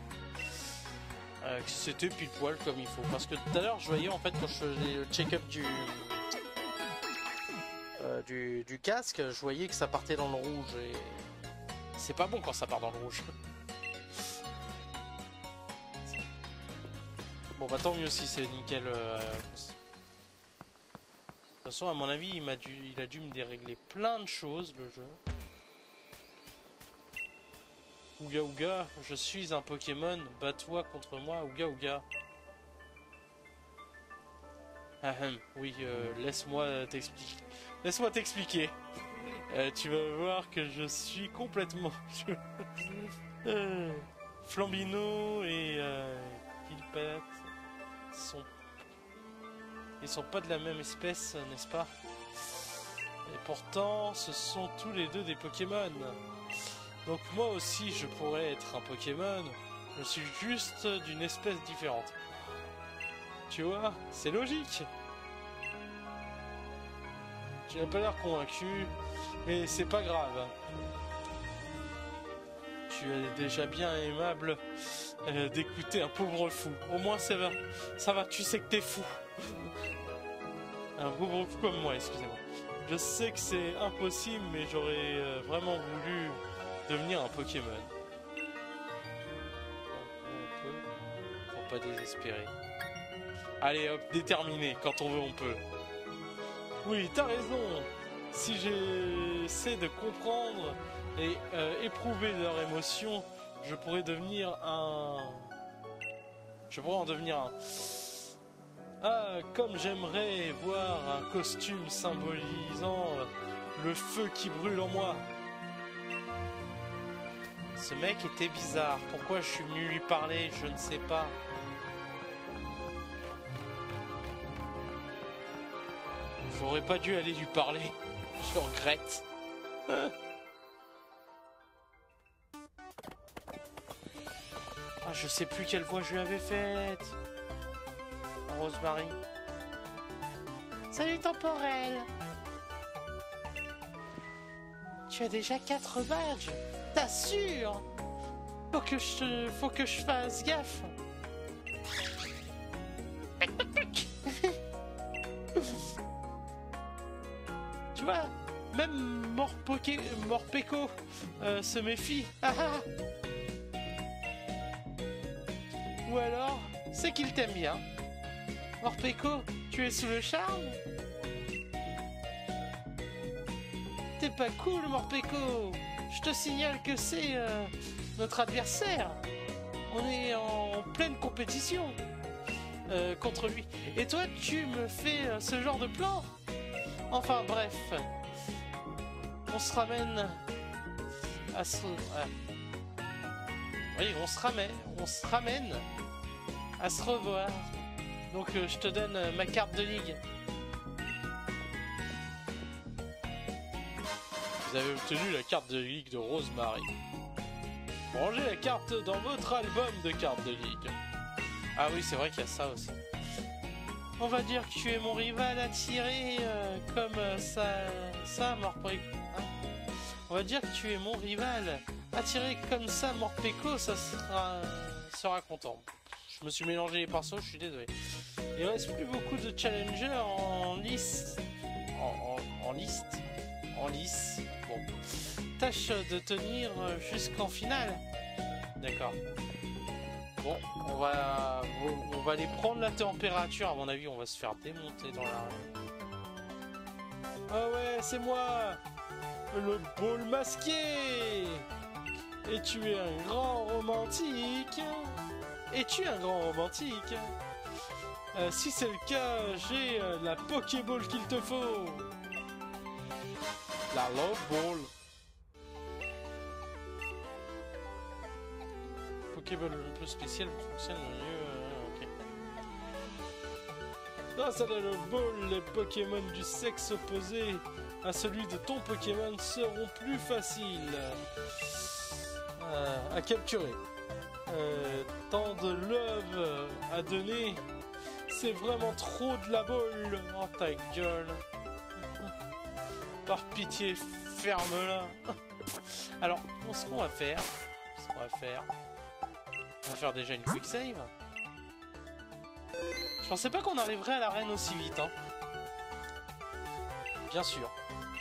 c'était pile poil comme il faut. Parce que tout à l'heure, je voyais en fait quand je faisais le check-up du casque, je voyais que ça partait dans le rouge et c'est pas bon quand ça part dans le rouge. Bon bah tant mieux si c'est nickel. De toute façon à mon avis il a dû me dérégler plein de choses le jeu. Ouga Ouga, je suis un Pokémon, bats-toi contre moi, Ouga Ouga. Oui, laisse-moi t'expliquer. Laisse-moi t'expliquer. Tu vas voir que je suis complètement... Flambino et Kilpat ils sont pas de la même espèce, n'est-ce pas? Et pourtant, ce sont tous les deux des Pokémon. Donc moi aussi, je pourrais être un Pokémon. Je suis juste d'une espèce différente. Tu vois, c'est logique. Tu n'as pas l'air convaincu, mais c'est pas grave. Tu es déjà bien aimable d'écouter un pauvre fou. Au moins ça va, tu sais que t'es fou. Un pauvre fou comme moi, excusez-moi. Je sais que c'est impossible, mais j'aurais vraiment voulu devenir un Pokémon. On peut, faut pas désespérer. Allez hop, déterminé, quand on veut on peut. Oui, t'as raison. Si j'essaie de comprendre et éprouver leurs émotions, je pourrais en devenir un. Ah, comme j'aimerais voir un costume symbolisant le feu qui brûle en moi. Ce mec était bizarre. Pourquoi je suis venu lui parler, je ne sais pas. J'aurais pas dû aller lui parler. Je regrette. Ah, je sais plus quelle voix je lui avais faite. Rosemary. Salut Temporel. Tu as déjà 4 badges. T'assures? Faut que je fasse gaffe. Tu vois, même Morpeko se méfie. Ou alors, c'est qu'il t'aime bien. Morpeko, tu es sous le charme? T'es pas cool, Morpeko. Je te signale que c'est notre adversaire. On est en pleine compétition contre lui. Et toi, tu me fais ce genre de plan? Enfin, bref. On se ramène à ce... Oui, on se ramène à se revoir. Donc je te donne ma carte de ligue. Vous avez obtenu la carte de ligue de Rosemary. Rangez la carte dans votre album de cartes de ligue. Ah oui, c'est vrai qu'il y a ça aussi. On va dire que tu es mon rival attiré comme ça Morpeko. Hein, on va dire que tu es mon rival attiré comme ça Morpeko, ça sera content. Je me suis mélangé les pinceaux, je suis désolé. Il ne reste plus beaucoup de challengers en lice. En lice. Bon. Tâche de tenir jusqu'en finale. D'accord. Bon, on va aller prendre la température. À mon avis, on va se faire démonter dans la rue. Ah ouais, c'est moi, le ball masqué. Et tu es un grand romantique. Si c'est le cas, j'ai la Pokéball qu'il te faut. La Love Ball. Pokéball un peu spécial fonctionne mieux. Ok. Grâce à la Love Ball, les Pokémon du sexe opposé à celui de ton Pokémon seront plus faciles à capturer. Tant de love à donner, c'est vraiment trop de la boule. Oh ta gueule. Par pitié, ferme-la. Alors, ce qu'on va faire... On va faire déjà une quick save. Je pensais pas qu'on arriverait à l'arène aussi vite, hein. Bien sûr.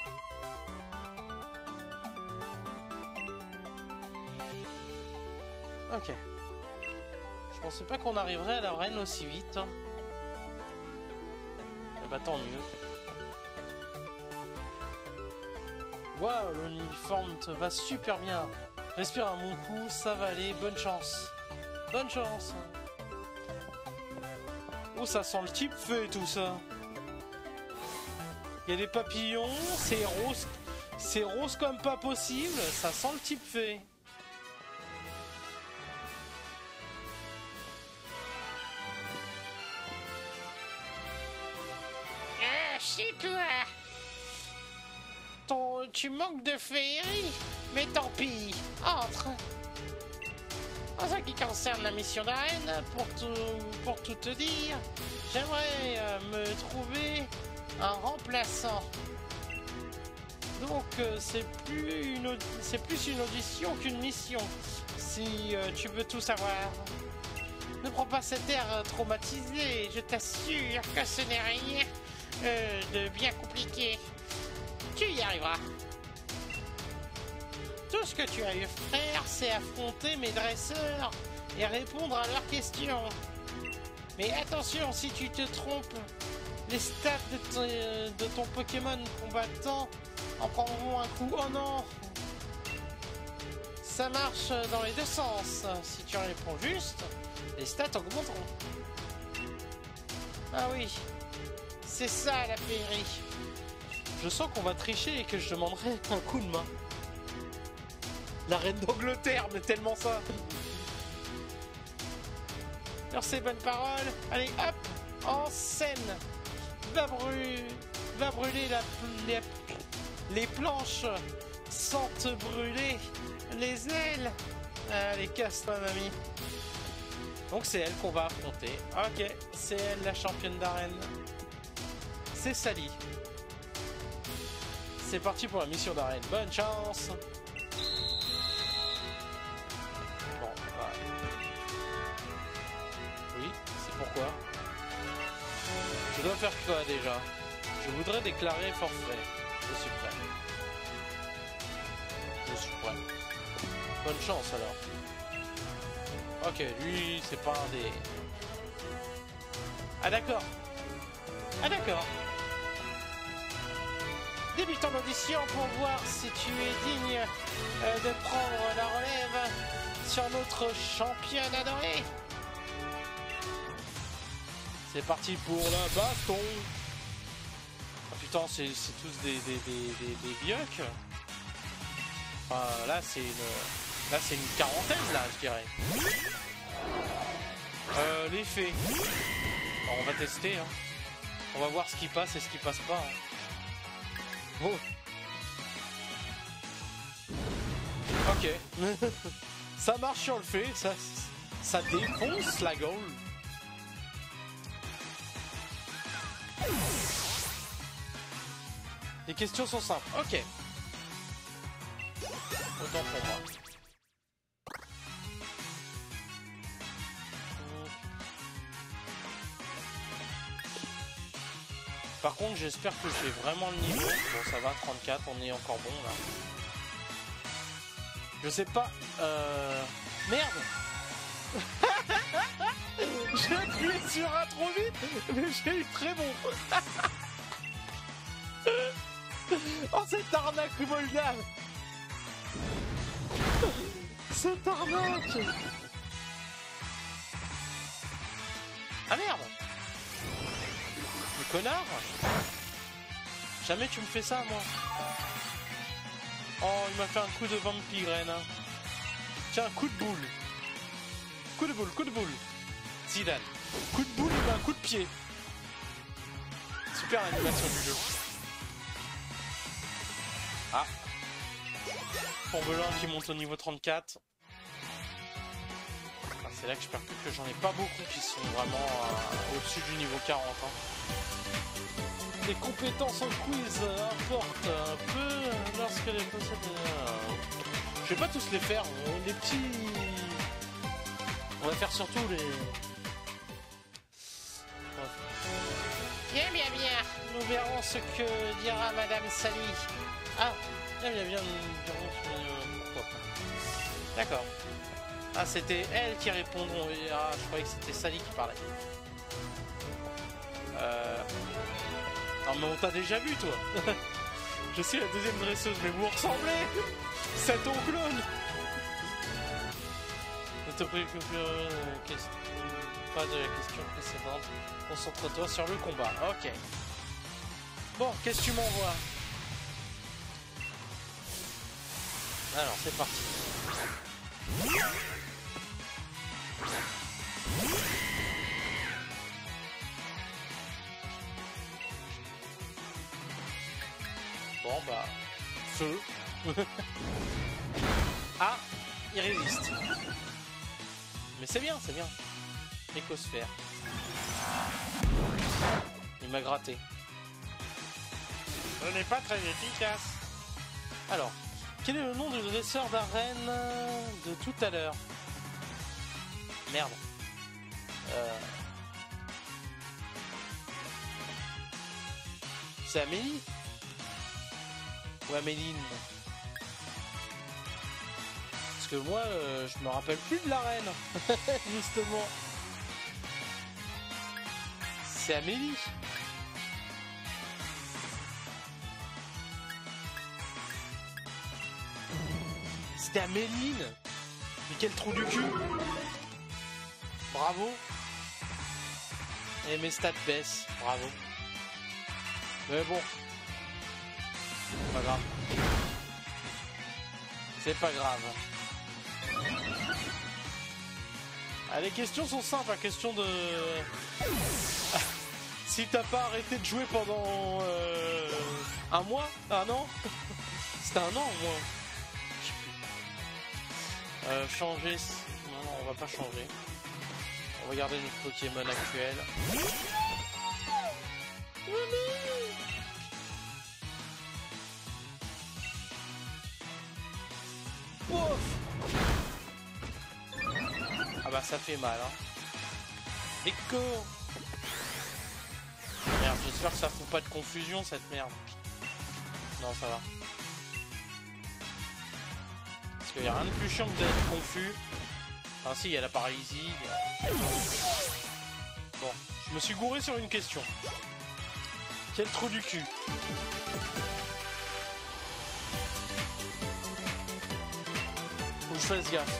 Ok. Je pensais pas qu'on arriverait à l'arène aussi vite. Eh bah tant mieux. Waouh, l'uniforme te va super bien. Respire un bon coup, ça va aller, bonne chance. Bonne chance. Oh, ça sent le type feu tout ça. Il y a des papillons, c'est rose comme pas possible, ça sent le type fait. Ah, c'est toi. Tu manques de féerie, mais tant pis, entre. En ce qui concerne la mission d'arène, pour tout te dire, j'aimerais me trouver un remplaçant. Donc c'est plus une audition qu'une mission, si tu veux tout savoir. Ne prends pas cet air traumatisé, je t'assure que ce n'est rien de bien compliqué. Tu y arriveras. Tout ce que tu as eu à faire, c'est affronter mes dresseurs et répondre à leurs questions. Mais attention, si tu te trompes, les stats de ton Pokémon combattant en prendront un coup. Oh non! Ça marche dans les deux sens. Si tu réponds juste, les stats augmenteront. Ah oui, c'est ça la féerie. Je sens qu'on va tricher et que je demanderai un coup de main. La reine d'Angleterre, mais tellement ça. Sur ces bonnes paroles, allez hop, en scène. Va brûler les planches sans te brûler les ailes. Allez, casse-toi, mamie. Donc c'est elle qu'on va affronter. Ok, c'est elle la championne d'arène. C'est Sally. C'est parti pour la mission d'arène. Bonne chance. Bon, ouais. Oui, c'est pourquoi. Je dois faire quoi déjà? Je voudrais déclarer forfait. Je suis prêt. Je suis prêt. Bonne chance alors. Ok, lui, c'est pas un des... Ah d'accord. Ah d'accord. Débutons l'audition pour voir si tu es digne de prendre la relève sur notre championne adorée. C'est parti pour la baston. Ah putain, c'est tous des biocs. Enfin, là c'est une quarantaine là, je dirais. L'effet. Bon, on va tester. Hein. On va voir ce qui passe et ce qui passe pas. Hein. Oh. Ok. Ça marche sur le fait, ça défonce la gaule. Les questions sont simples. Ok. Autant pour moi. Par contre, j'espère que j'ai vraiment le niveau. Bon, ça va, 34, on est encore bon là. Je sais pas. Merde. J'ai appuyé sur un trop vite, mais j'ai eu très bon. Oh, cette arnaque moldave. Cette arnaque. Ah merde. Le connard. Jamais tu me fais ça, moi. Oh, il m'a fait un coup de vampirène. Hein. Tiens, coup de boule. Coup de boule, coup de boule. Zidane. Coup de boule, il met un coup de pied. Super animation du jeu. Ah. Tombelin qui monte au niveau 34. Ah, c'est là que je perds plus que j'en ai pas beaucoup qui sont vraiment au-dessus du niveau 40. Hein. Les compétences en quiz importent un peu lorsque les possèdent. Je vais pas tous les faire, les petits. On va faire surtout les. Bien, bien, bien. Nous verrons ce que dira Madame Sally. Ah, bien, bien, bien. Pourquoi pas. D'accord. Ah, c'était elle qui répondront. Ah, je croyais que c'était Sally qui parlait. Non, mais on t'a déjà vu, toi. Je suis la deuxième dresseuse, mais vous ressemblez. C'est ton clone. Ne te préoccupe pas de la question précédente. Concentre-toi sur le combat. Ok. Bon, qu'est-ce que tu m'envoies? Alors, c'est parti. Bon, bah... Feu. Ah, il résiste. Mais c'est bien, c'est bien. Écosphère. Il m'a gratté. Ce n'est pas très efficace. Alors, quel est le nom du dresseur d'arène de tout à l'heure? Merde. C'est Amélie? Ou Améline? Parce que moi, je me rappelle plus de l'arène. Justement. C'est Amélie. C'était Améline. Mais quel trou du cul. Bravo. Et mes stats baissent. Bravo. Mais bon. Pas grave. C'est pas grave. Ah, les questions sont simples. La question de... Si t'as pas arrêté de jouer pendant un mois, un an. C'était un an au moins. Changer. Non, non, on va pas changer. On va garder notre Pokémon actuel. Ouf. Ah bah ça fait mal, hein. Écho. Merde, j'espère que ça fout pas de confusion cette merde. Non, ça va. Parce qu'il n'y a rien de plus chiant que d'être confus. Enfin si, il y a la paralysie. Bon, je me suis gouré sur une question. Quel trou du cul. Faut que je fasse gaffe.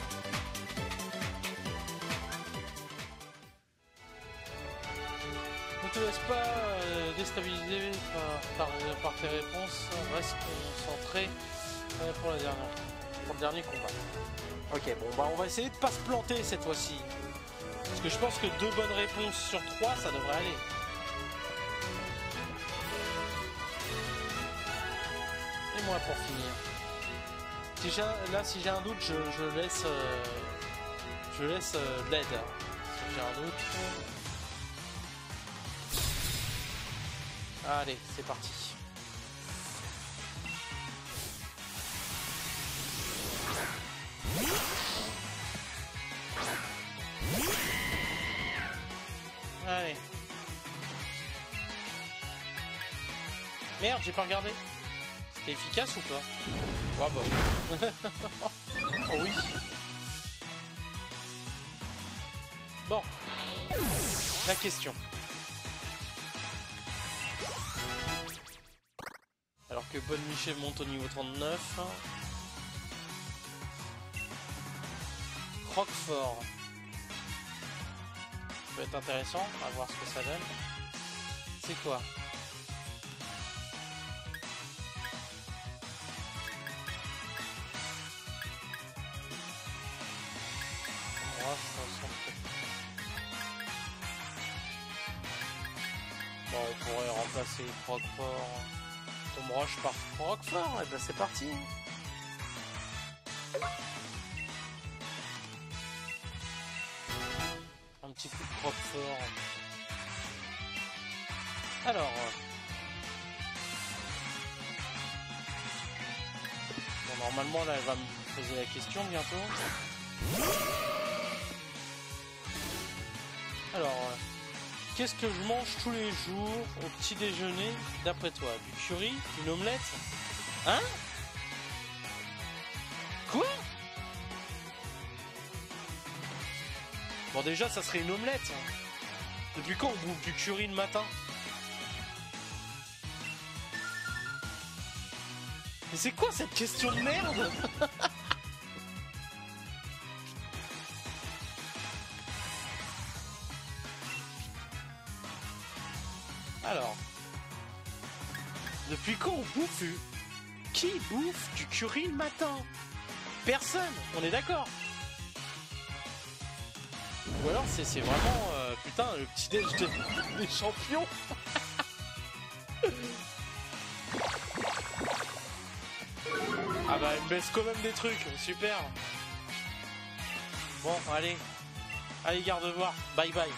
Ne te laisse pas déstabiliser par tes réponses. Reste concentré pour la dernière. Pour le dernier combat. Ok, bon bah on va essayer de pas se planter cette fois-ci. Parce que je pense que 2 bonnes réponses sur 3, ça devrait aller. Et moi pour finir. Si j'ai un doute, je laisse de l'aide. Si j'ai un doute. Allez, c'est parti. Allez. Merde, j'ai pas regardé. C'était efficace ou pas? Ouais, bah. Oh oui. Bon. La question. Alors que Bonne Michel monte au niveau 39. Roquefort. Ça peut être intéressant, à voir ce que ça donne. C'est quoi? Bon, on pourrait remplacer Roquefort. Tom Roche par Roquefort, et ben c'est parti. Un petit coup de Roquefort. Alors, normalement là elle va me poser la question bientôt. Alors, qu'est-ce que je mange tous les jours au petit déjeuner d'après toi? Du curry? Une omelette? Hein? Quoi? Bon déjà ça serait une omelette. Depuis quand on bouffe du curry le matin? Mais c'est quoi cette question de merde? Alors, depuis quand on bouffe? Qui bouffe du curry le matin? Personne, on est d'accord. Ou alors c'est vraiment putain le petit déj des champions. Ah bah elle me baisse quand même des trucs, super. Bon allez, allez Gardevoir, bye bye.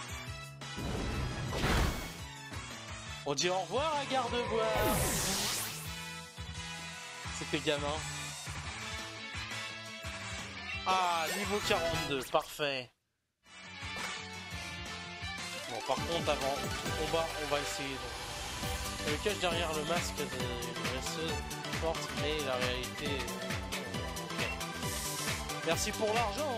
On dit au revoir à Gardevoir. C'était gamin. Ah niveau 42, parfait. Bon par contre avant le combat on va essayer de... Le cache derrière le masque de resteuse forte mais la réalité... Okay. Merci pour l'argent.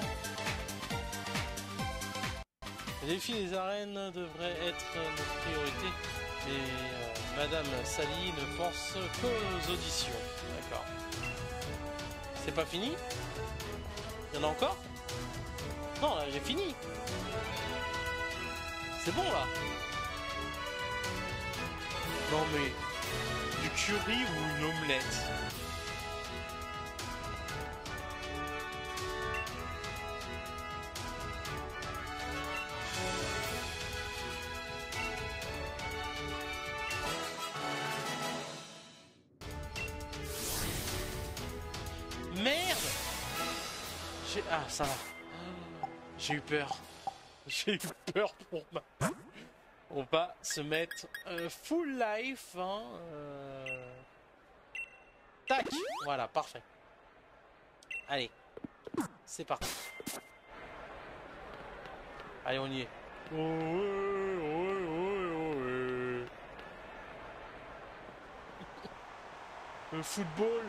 Le défi des arènes devrait être notre priorité, mais Madame Sally ne pense qu'aux auditions. D'accord. C'est pas fini? Il y en a encore? Non là j'ai fini. C'est bon là. Non mais du curry ou une omelette? Merde. Ah ça va. J'ai eu peur. J'ai eu peur pour ma... On va se mettre full life, hein, Tac. Voilà, parfait. Allez. C'est parti. Allez, on y est. Le football.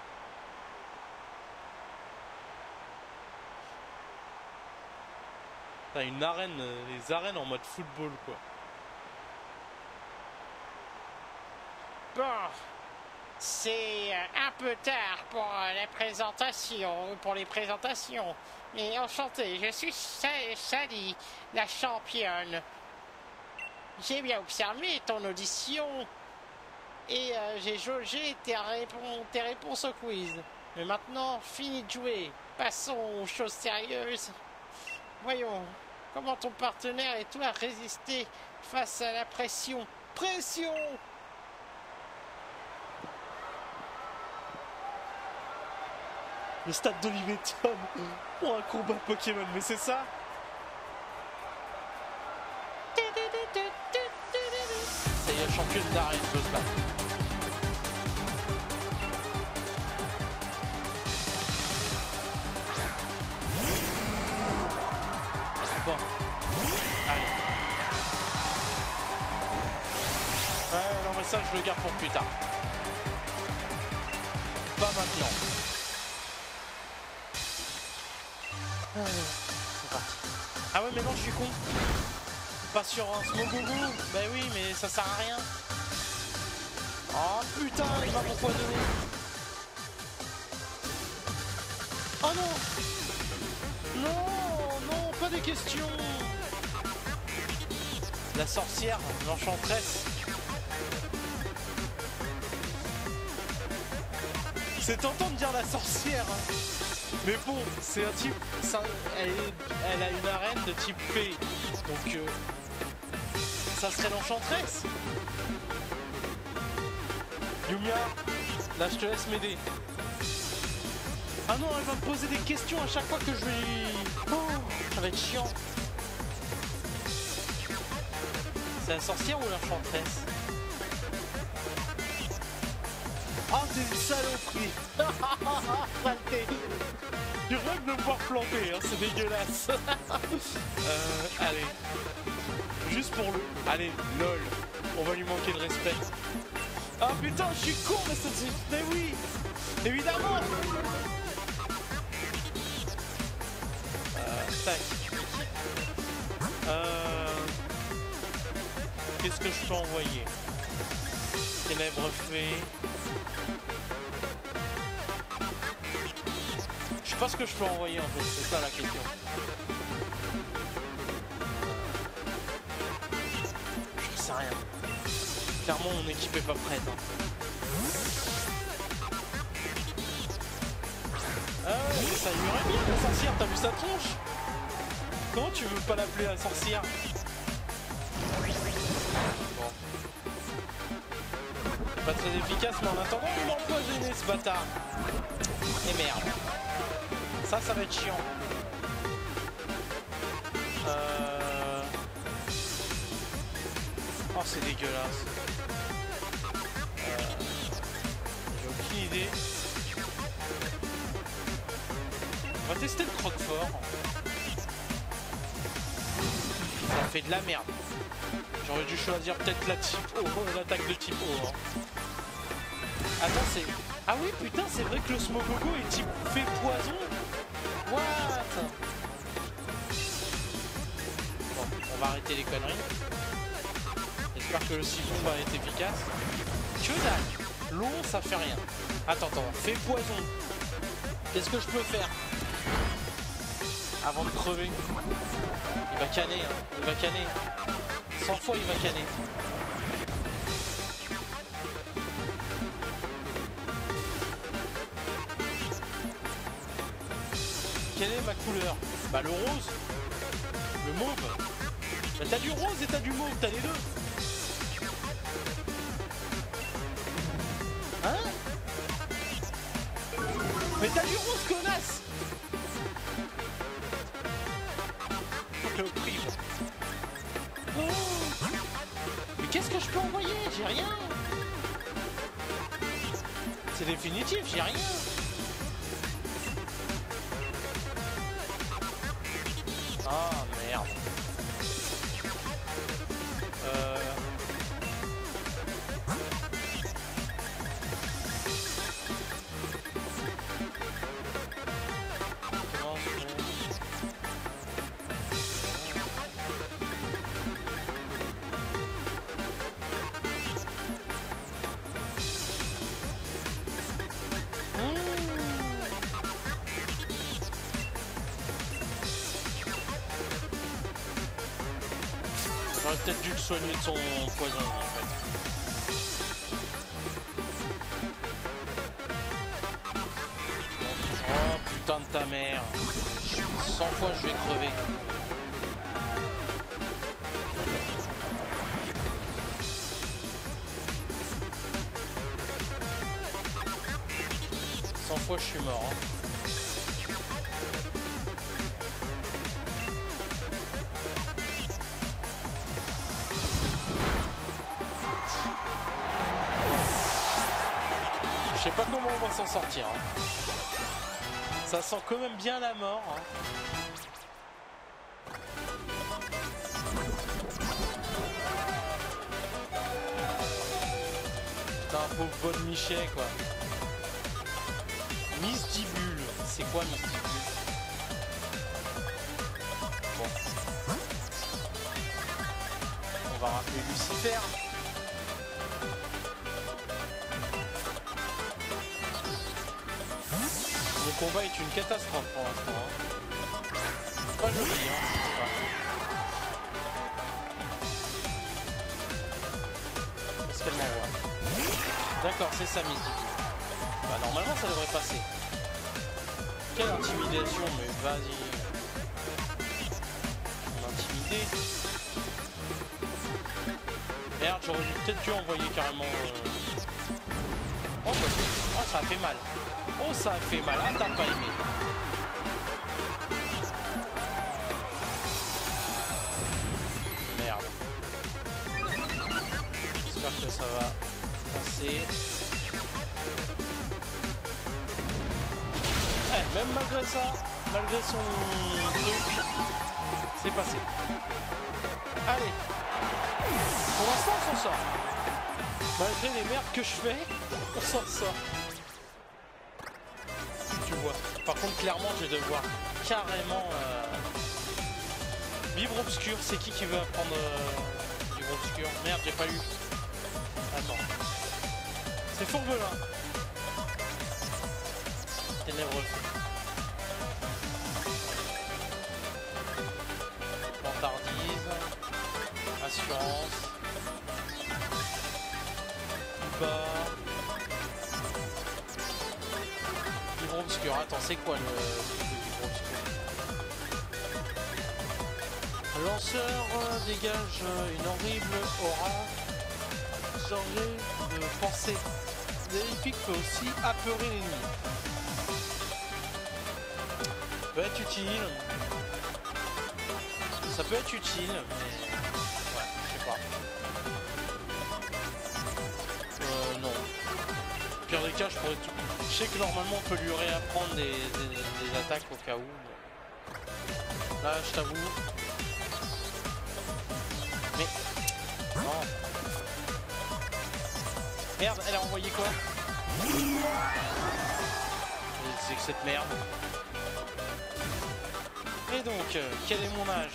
T'as une arène, les arènes en mode football, quoi. Bon, c'est un peu tard pour la présentation, pour les présentations. Mais enchanté, je suis Sally, la championne. J'ai bien observé ton audition et j'ai jaugé tes réponses au quiz. Mais maintenant, fini de jouer. Passons aux choses sérieuses. Voyons, comment ton partenaire et toi résistez face à la pression. Pression! Le stade d'Olivier Tom pour un combat Pokémon, mais c'est ça? Ça y est, championne d'arène, je se battre. Bon. Allez. Ouais, non mais ça je le garde pour plus tard. Pas maintenant. C'est parti. Ah ouais mais non je suis con. Pas sur un Smogogo. Bah oui mais ça sert à rien. Oh putain il m'a empoisonné. Oh non. Non, non, pas des questions. La sorcière, l'enchanteresse. C'est tentant de dire la sorcière. Mais bon, c'est un type... Elle a une arène de type fée. Donc, ça serait l'enchanteresse. Lumia, là je te laisse m'aider. Ah non, elle va me poser des questions à chaque fois que je vais... Oh, ça va être chiant. C'est la sorcière ou l'enchanteresse? Ah, c'est une saloperie. Saleté. Tu rêves de me voir planter, hein, c'est dégueulasse. Allez. Juste pour le... Allez, lol. On va lui manquer de respect. Ah putain, je suis con, mais c'est... Mais oui. Évidemment. Tac. Qu'est-ce que je peux envoyer? Ténèbres fées. Je sais pas ce que je peux envoyer en fait, c'est ça la question. Je sais rien. Clairement mon équipe est pas prête. Hein. Ah ouais, mais ça irait bien la sorcière, t'as vu sa tronche? Comment tu veux pas l'appeler la sorcière? Bon. Pas très efficace, mais en attendant, il m'a empoisonné ce bâtard. Et merde. Ça va être chiant. Oh, c'est dégueulasse. J'ai aucune idée. On va tester le croquefort. Ça fait de la merde. J'aurais dû choisir peut-être la type O, l'attaque de type O. Hein. Attends, c'est... Ah oui, putain, c'est vrai que le Smogogo est type fait poison. What? Bon, on va arrêter les conneries. J'espère que le siphon va être efficace. Que dalle. L'eau, ça fait rien. Attends, fait poison. Qu'est-ce que je peux faire avant de crever? Il va canner, hein. Il va canner. 100 fois, il va canner. Quelle est ma couleur? Bah le rose. Le mauve. Bah t'as du rose et t'as du mauve, t'as les deux. Hein? Mais t'as du rose, connasse! Le prive. Oh, mais qu'est-ce que je peux envoyer? J'ai rien. C'est définitif, j'ai rien. Ah merde. Comment on se fait? J'aurais peut-être dû le soigner de son poison en fait. Oh putain de ta mère. 100 fois je vais crever. Fois je suis mort. Hein. Je sais pas comment on va s'en sortir. Hein. Ça sent quand même bien la mort. Hein. Putain, pauvre bonne Michel quoi. Mystibule, c'est quoi Mystibule? Bon. On va rappeler Lucifer. Le combat est une catastrophe pour l'instant. Hein. C'est pas joli, hein. Qu'est-ce qu'elle m'envoie? D'accord, c'est ça Mystibule. Bah normalement ça devrait passer. Quelle intimidation, mais vas-y. M'intimider. Merde, j'aurais peut-être dû envoyer carrément... Oh, bah, oh, ça a fait mal. Oh, ça a fait mal. Ah, t'as pas aimé. Merde. J'espère que ça va passer. même malgré ça, malgré son truc, c'est passé. Allez. Pour l'instant, on s'en sort. Malgré les merdes que je fais, on s'en sort. Tu vois. Par contre, clairement, je vais devoir carrément... Vivre obscur, c'est qui veut apprendre Vivre obscur? Merde, j'ai pas eu. Attends. C'est Fourbelin. Ténébreux. Vantardise. Assurance. Bas. Vivre obscur. Attends, c'est quoi le Vivre obscur? Lanceur dégage une horrible aura chargée de pensée. L'épique peut aussi apeurer l'ennemi. Ça peut être utile. Ça peut être utile, mais... Ouais, je sais pas. Non. Au pire des cas, je pourrais tout... Je sais que normalement on peut lui réapprendre des attaques au cas où. Mais... Là, je t'avoue... Mais... Non. Merde, elle a envoyé quoi? C'est que cette merde. Et donc, quel est mon âge?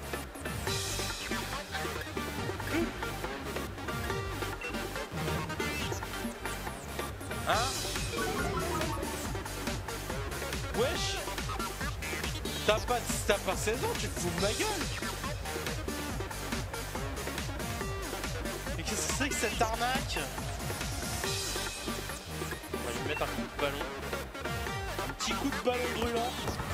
Hein? Wesh! T'as pas 16 ans, tu te fous de ma gueule! Mais qu'est-ce que c'est que cette arnaque? On va lui mettre un coup de ballon. Un petit coup de ballon brûlant.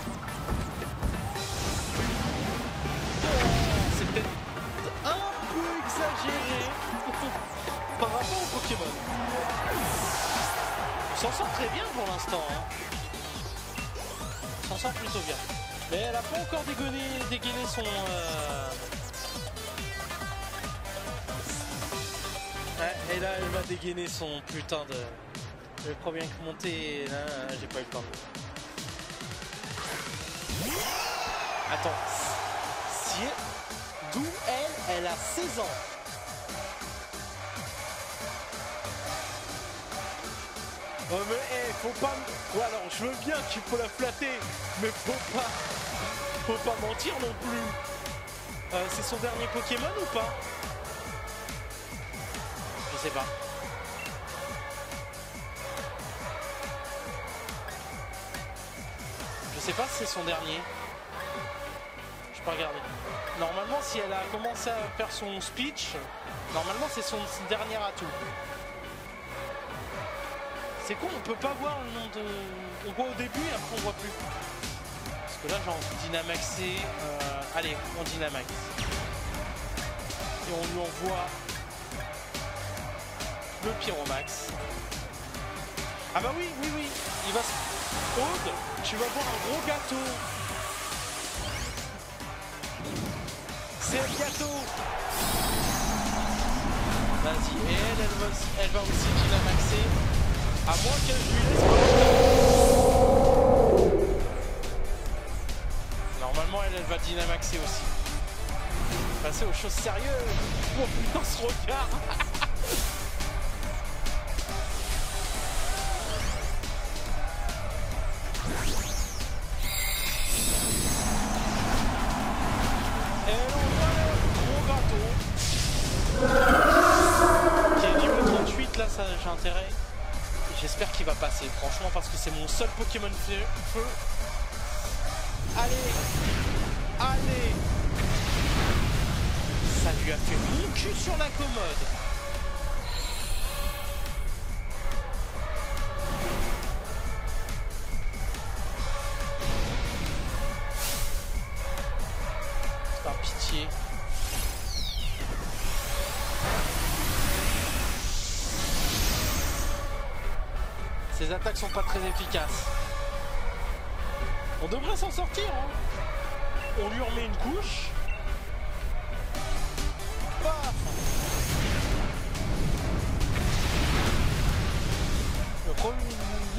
C'est peut-être un peu exagéré par rapport au Pokémon. On s'en sort très bien pour l'instant. Hein. On s'en sort plutôt bien. Mais elle a pas encore dégainé son... Ouais, et là, elle va dégainer son putain de... Je crois bien que monter... Là, j'ai pas eu le temps. Attends. Si... D'où elle a 16 ans. Oh mais hey, faut pas... Ouais, alors je veux bien qu'il faut la flatter, mais faut pas mentir non plus. C'est son dernier Pokémon ou pas? Je sais pas. Je sais pas si c'est son dernier. Je peux regarder. Normalement, si elle a commencé à faire son speech, normalement c'est son dernier atout. C'est con, on peut pas voir le nom de... On voit au début et après on voit plus. Parce que là j'ai envie de Dynamaxer. Allez, on Dynamax. Et on lui envoie le Pyromax. Ah bah oui, il va se... Aude, tu vas voir un gros gâteau. C'est le gâteau. Vas-y, et elle va aussi Dynamaxer. À moins qu'elle lui laisse pas. Normalement, elle va Dynamaxer aussi. Passer aux choses sérieuses. Oh putain, ce regard. Et elle envoie le gros gâteau. Qui est niveau 38, là, ça j'ai intérêt. J'espère qu'il va passer, franchement, parce que c'est mon seul Pokémon feu. Allez. Ça lui a fait mon cul sur la commode. Par pitié. Ces attaques sont pas très efficaces. On devrait s'en sortir, hein. On lui remet une couche. Paf.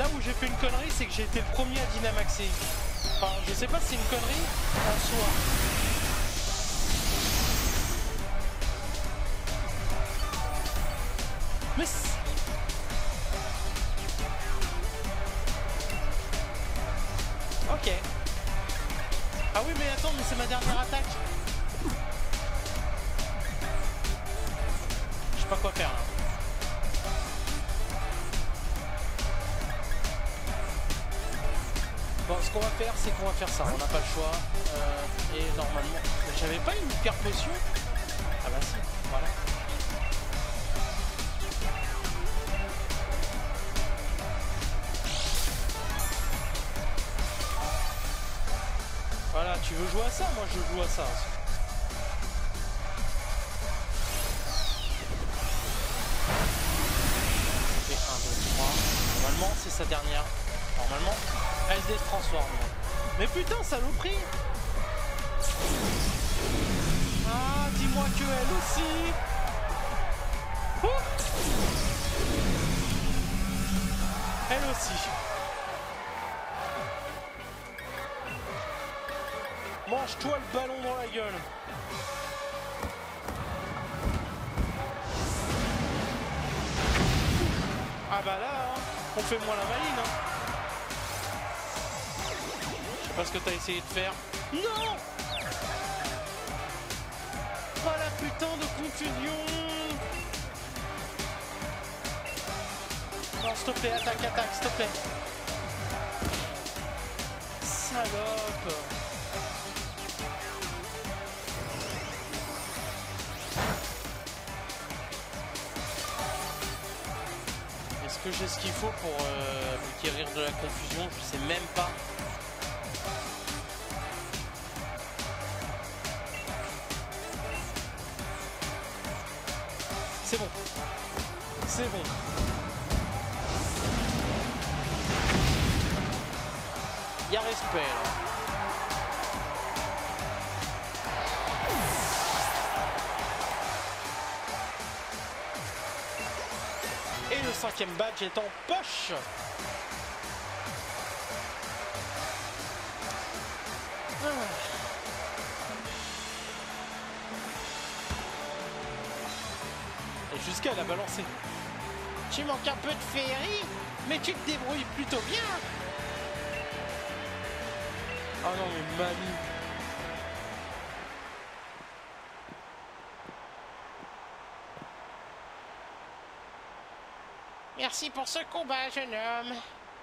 là où j'ai fait une connerie, c'est que j'ai été le premier à Dynamaxer. Enfin, je sais pas si c'est une connerie en soi. Mais ok. Ah oui, mais attends, mais c'est ma dernière attaque. Je sais pas quoi faire là. Bon, ce qu'on va faire, c'est qu'on va faire ça. On n'a pas le choix. Et normalement, j'avais pas une hyper potion. Ah bah si, voilà. Voilà, tu veux jouer à ça? Moi, je joue à ça aussi. Et 1, 2, 3. Normalement, c'est sa dernière. Normalement, elle se transforme. Mais putain, saloperie! Ah, dis-moi que elle aussi! Ouh, elle aussi. Mange-toi le ballon dans la gueule. Ah bah là, hein, on fait moins la maline. Hein. Je sais pas ce que t'as essayé de faire. Non! Oh la putain de confusion! Non, s'il te plaît, attaque, s'il te plaît. Salope! Est-ce que j'ai ce qu'il faut pour me guérir de la confusion? Je sais même pas. C'est bon. C'est bon. Il y a respect là. Et le 5e badge est en poche. Et jusqu'à la balancer. Tu manques un peu de féerie, mais tu te débrouilles plutôt bien. Ah non mais mamie. Merci pour ce combat, jeune homme.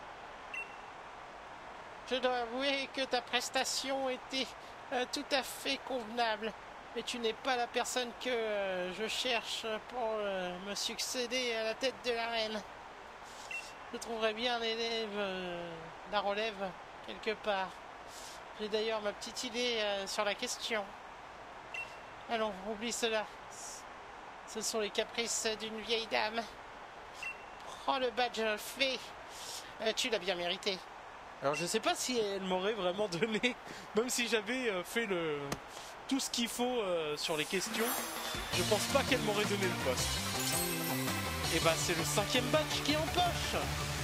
Je dois avouer que ta prestation était tout à fait convenable. Mais tu n'es pas la personne que je cherche pour me succéder à la tête de l'arène. Je trouverais bien un élève, la relève, quelque part. J'ai d'ailleurs ma petite idée sur la question. Allons, oublie cela. Ce sont les caprices d'une vieille dame. Prends le badge fait. Tu l'as bien mérité. Alors je sais pas si elle m'aurait vraiment donné, même si j'avais fait tout ce qu'il faut sur les questions, je pense pas qu'elle m'aurait donné le poste. Et bah c'est le 5e badge qui est en poche.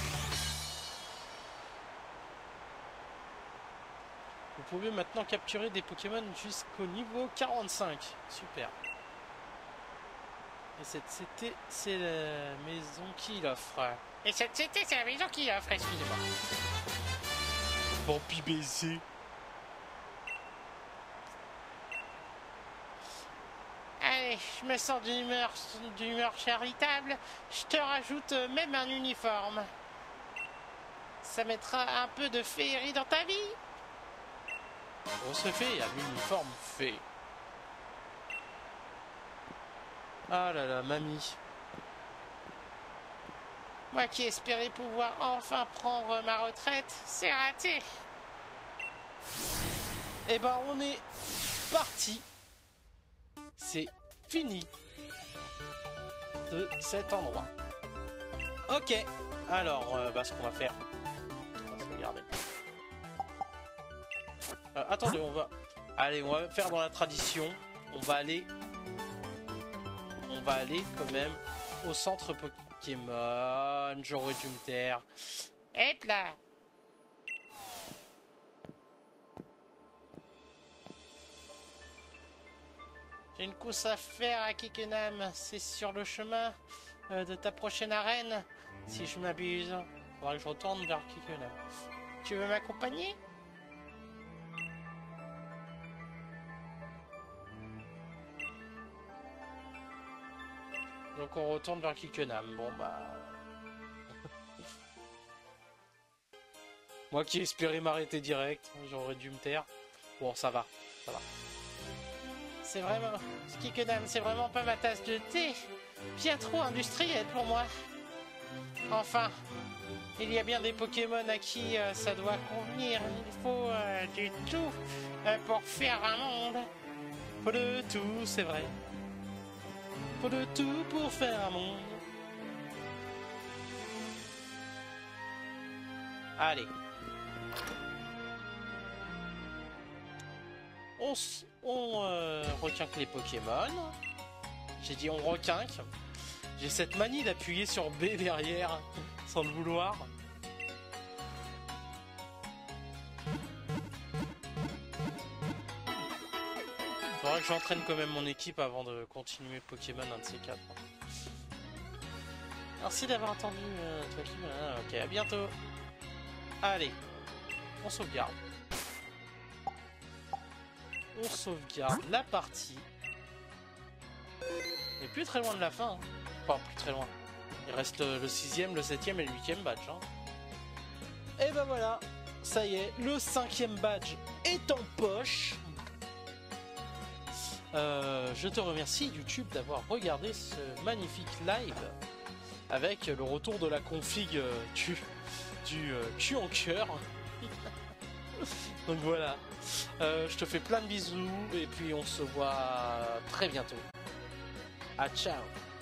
Vous pouvez maintenant capturer des Pokémon jusqu'au niveau 45. Super. Et cette CT, c'est la maison qui l'offre. Et cette CT, c'est la maison qui offre, excusez-moi. Bon, pis baiser. Allez, je me sens d'humeur charitable. Je te rajoute même un uniforme. Ça mettra un peu de féerie dans ta vie. On se fait, il y a l'uniforme fait. Ah là là, mamie. Moi qui espérais pouvoir enfin prendre ma retraite, c'est raté. Eh ben, on est parti. C'est fini de cet endroit. Ok. Alors, ce qu'on va faire, on va se regarder. Attendez, on va faire dans la tradition. On va aller quand même au centre Pokémon. J'aurais dû me taire. Et là. J'ai une course à faire à Kickenham. C'est sur le chemin de ta prochaine arène. Si je m'abuse, faudra que je retourne vers Kickenham. Tu veux m'accompagner? Donc on retourne vers Kickenham. Bon bah... Moi qui espérais m'arrêter direct, j'aurais dû me taire. Bon, ça va, ça va. C'est vraiment... Kickenham, c'est vraiment pas ma tasse de thé. Bien trop industriel pour moi. Enfin, il y a bien des Pokémon à qui ça doit convenir. Il faut du tout pour faire un monde. Faut de tout, c'est vrai. Faut de tout pour faire un monde. Allez. On requinque les Pokémon. J'ai dit on requinque. J'ai cette manie d'appuyer sur B derrière sans le vouloir. Faudra que j'entraîne quand même mon équipe avant de continuer Pokémon, un de ces quatre. Merci d'avoir attendu, toi qui... ok, à bientôt. Allez, on sauvegarde. On sauvegarde la partie. On est plus très loin de la fin. Hein. Enfin, plus très loin. Il reste le 6ème, le 7ème et le 8ème badge. Hein. Et ben voilà, ça y est, le 5ème badge est en poche. Je te remercie YouTube d'avoir regardé ce magnifique live avec le retour de la config du cul en cœur. Donc voilà, je te fais plein de bisous et puis on se voit très bientôt. Ah ciao.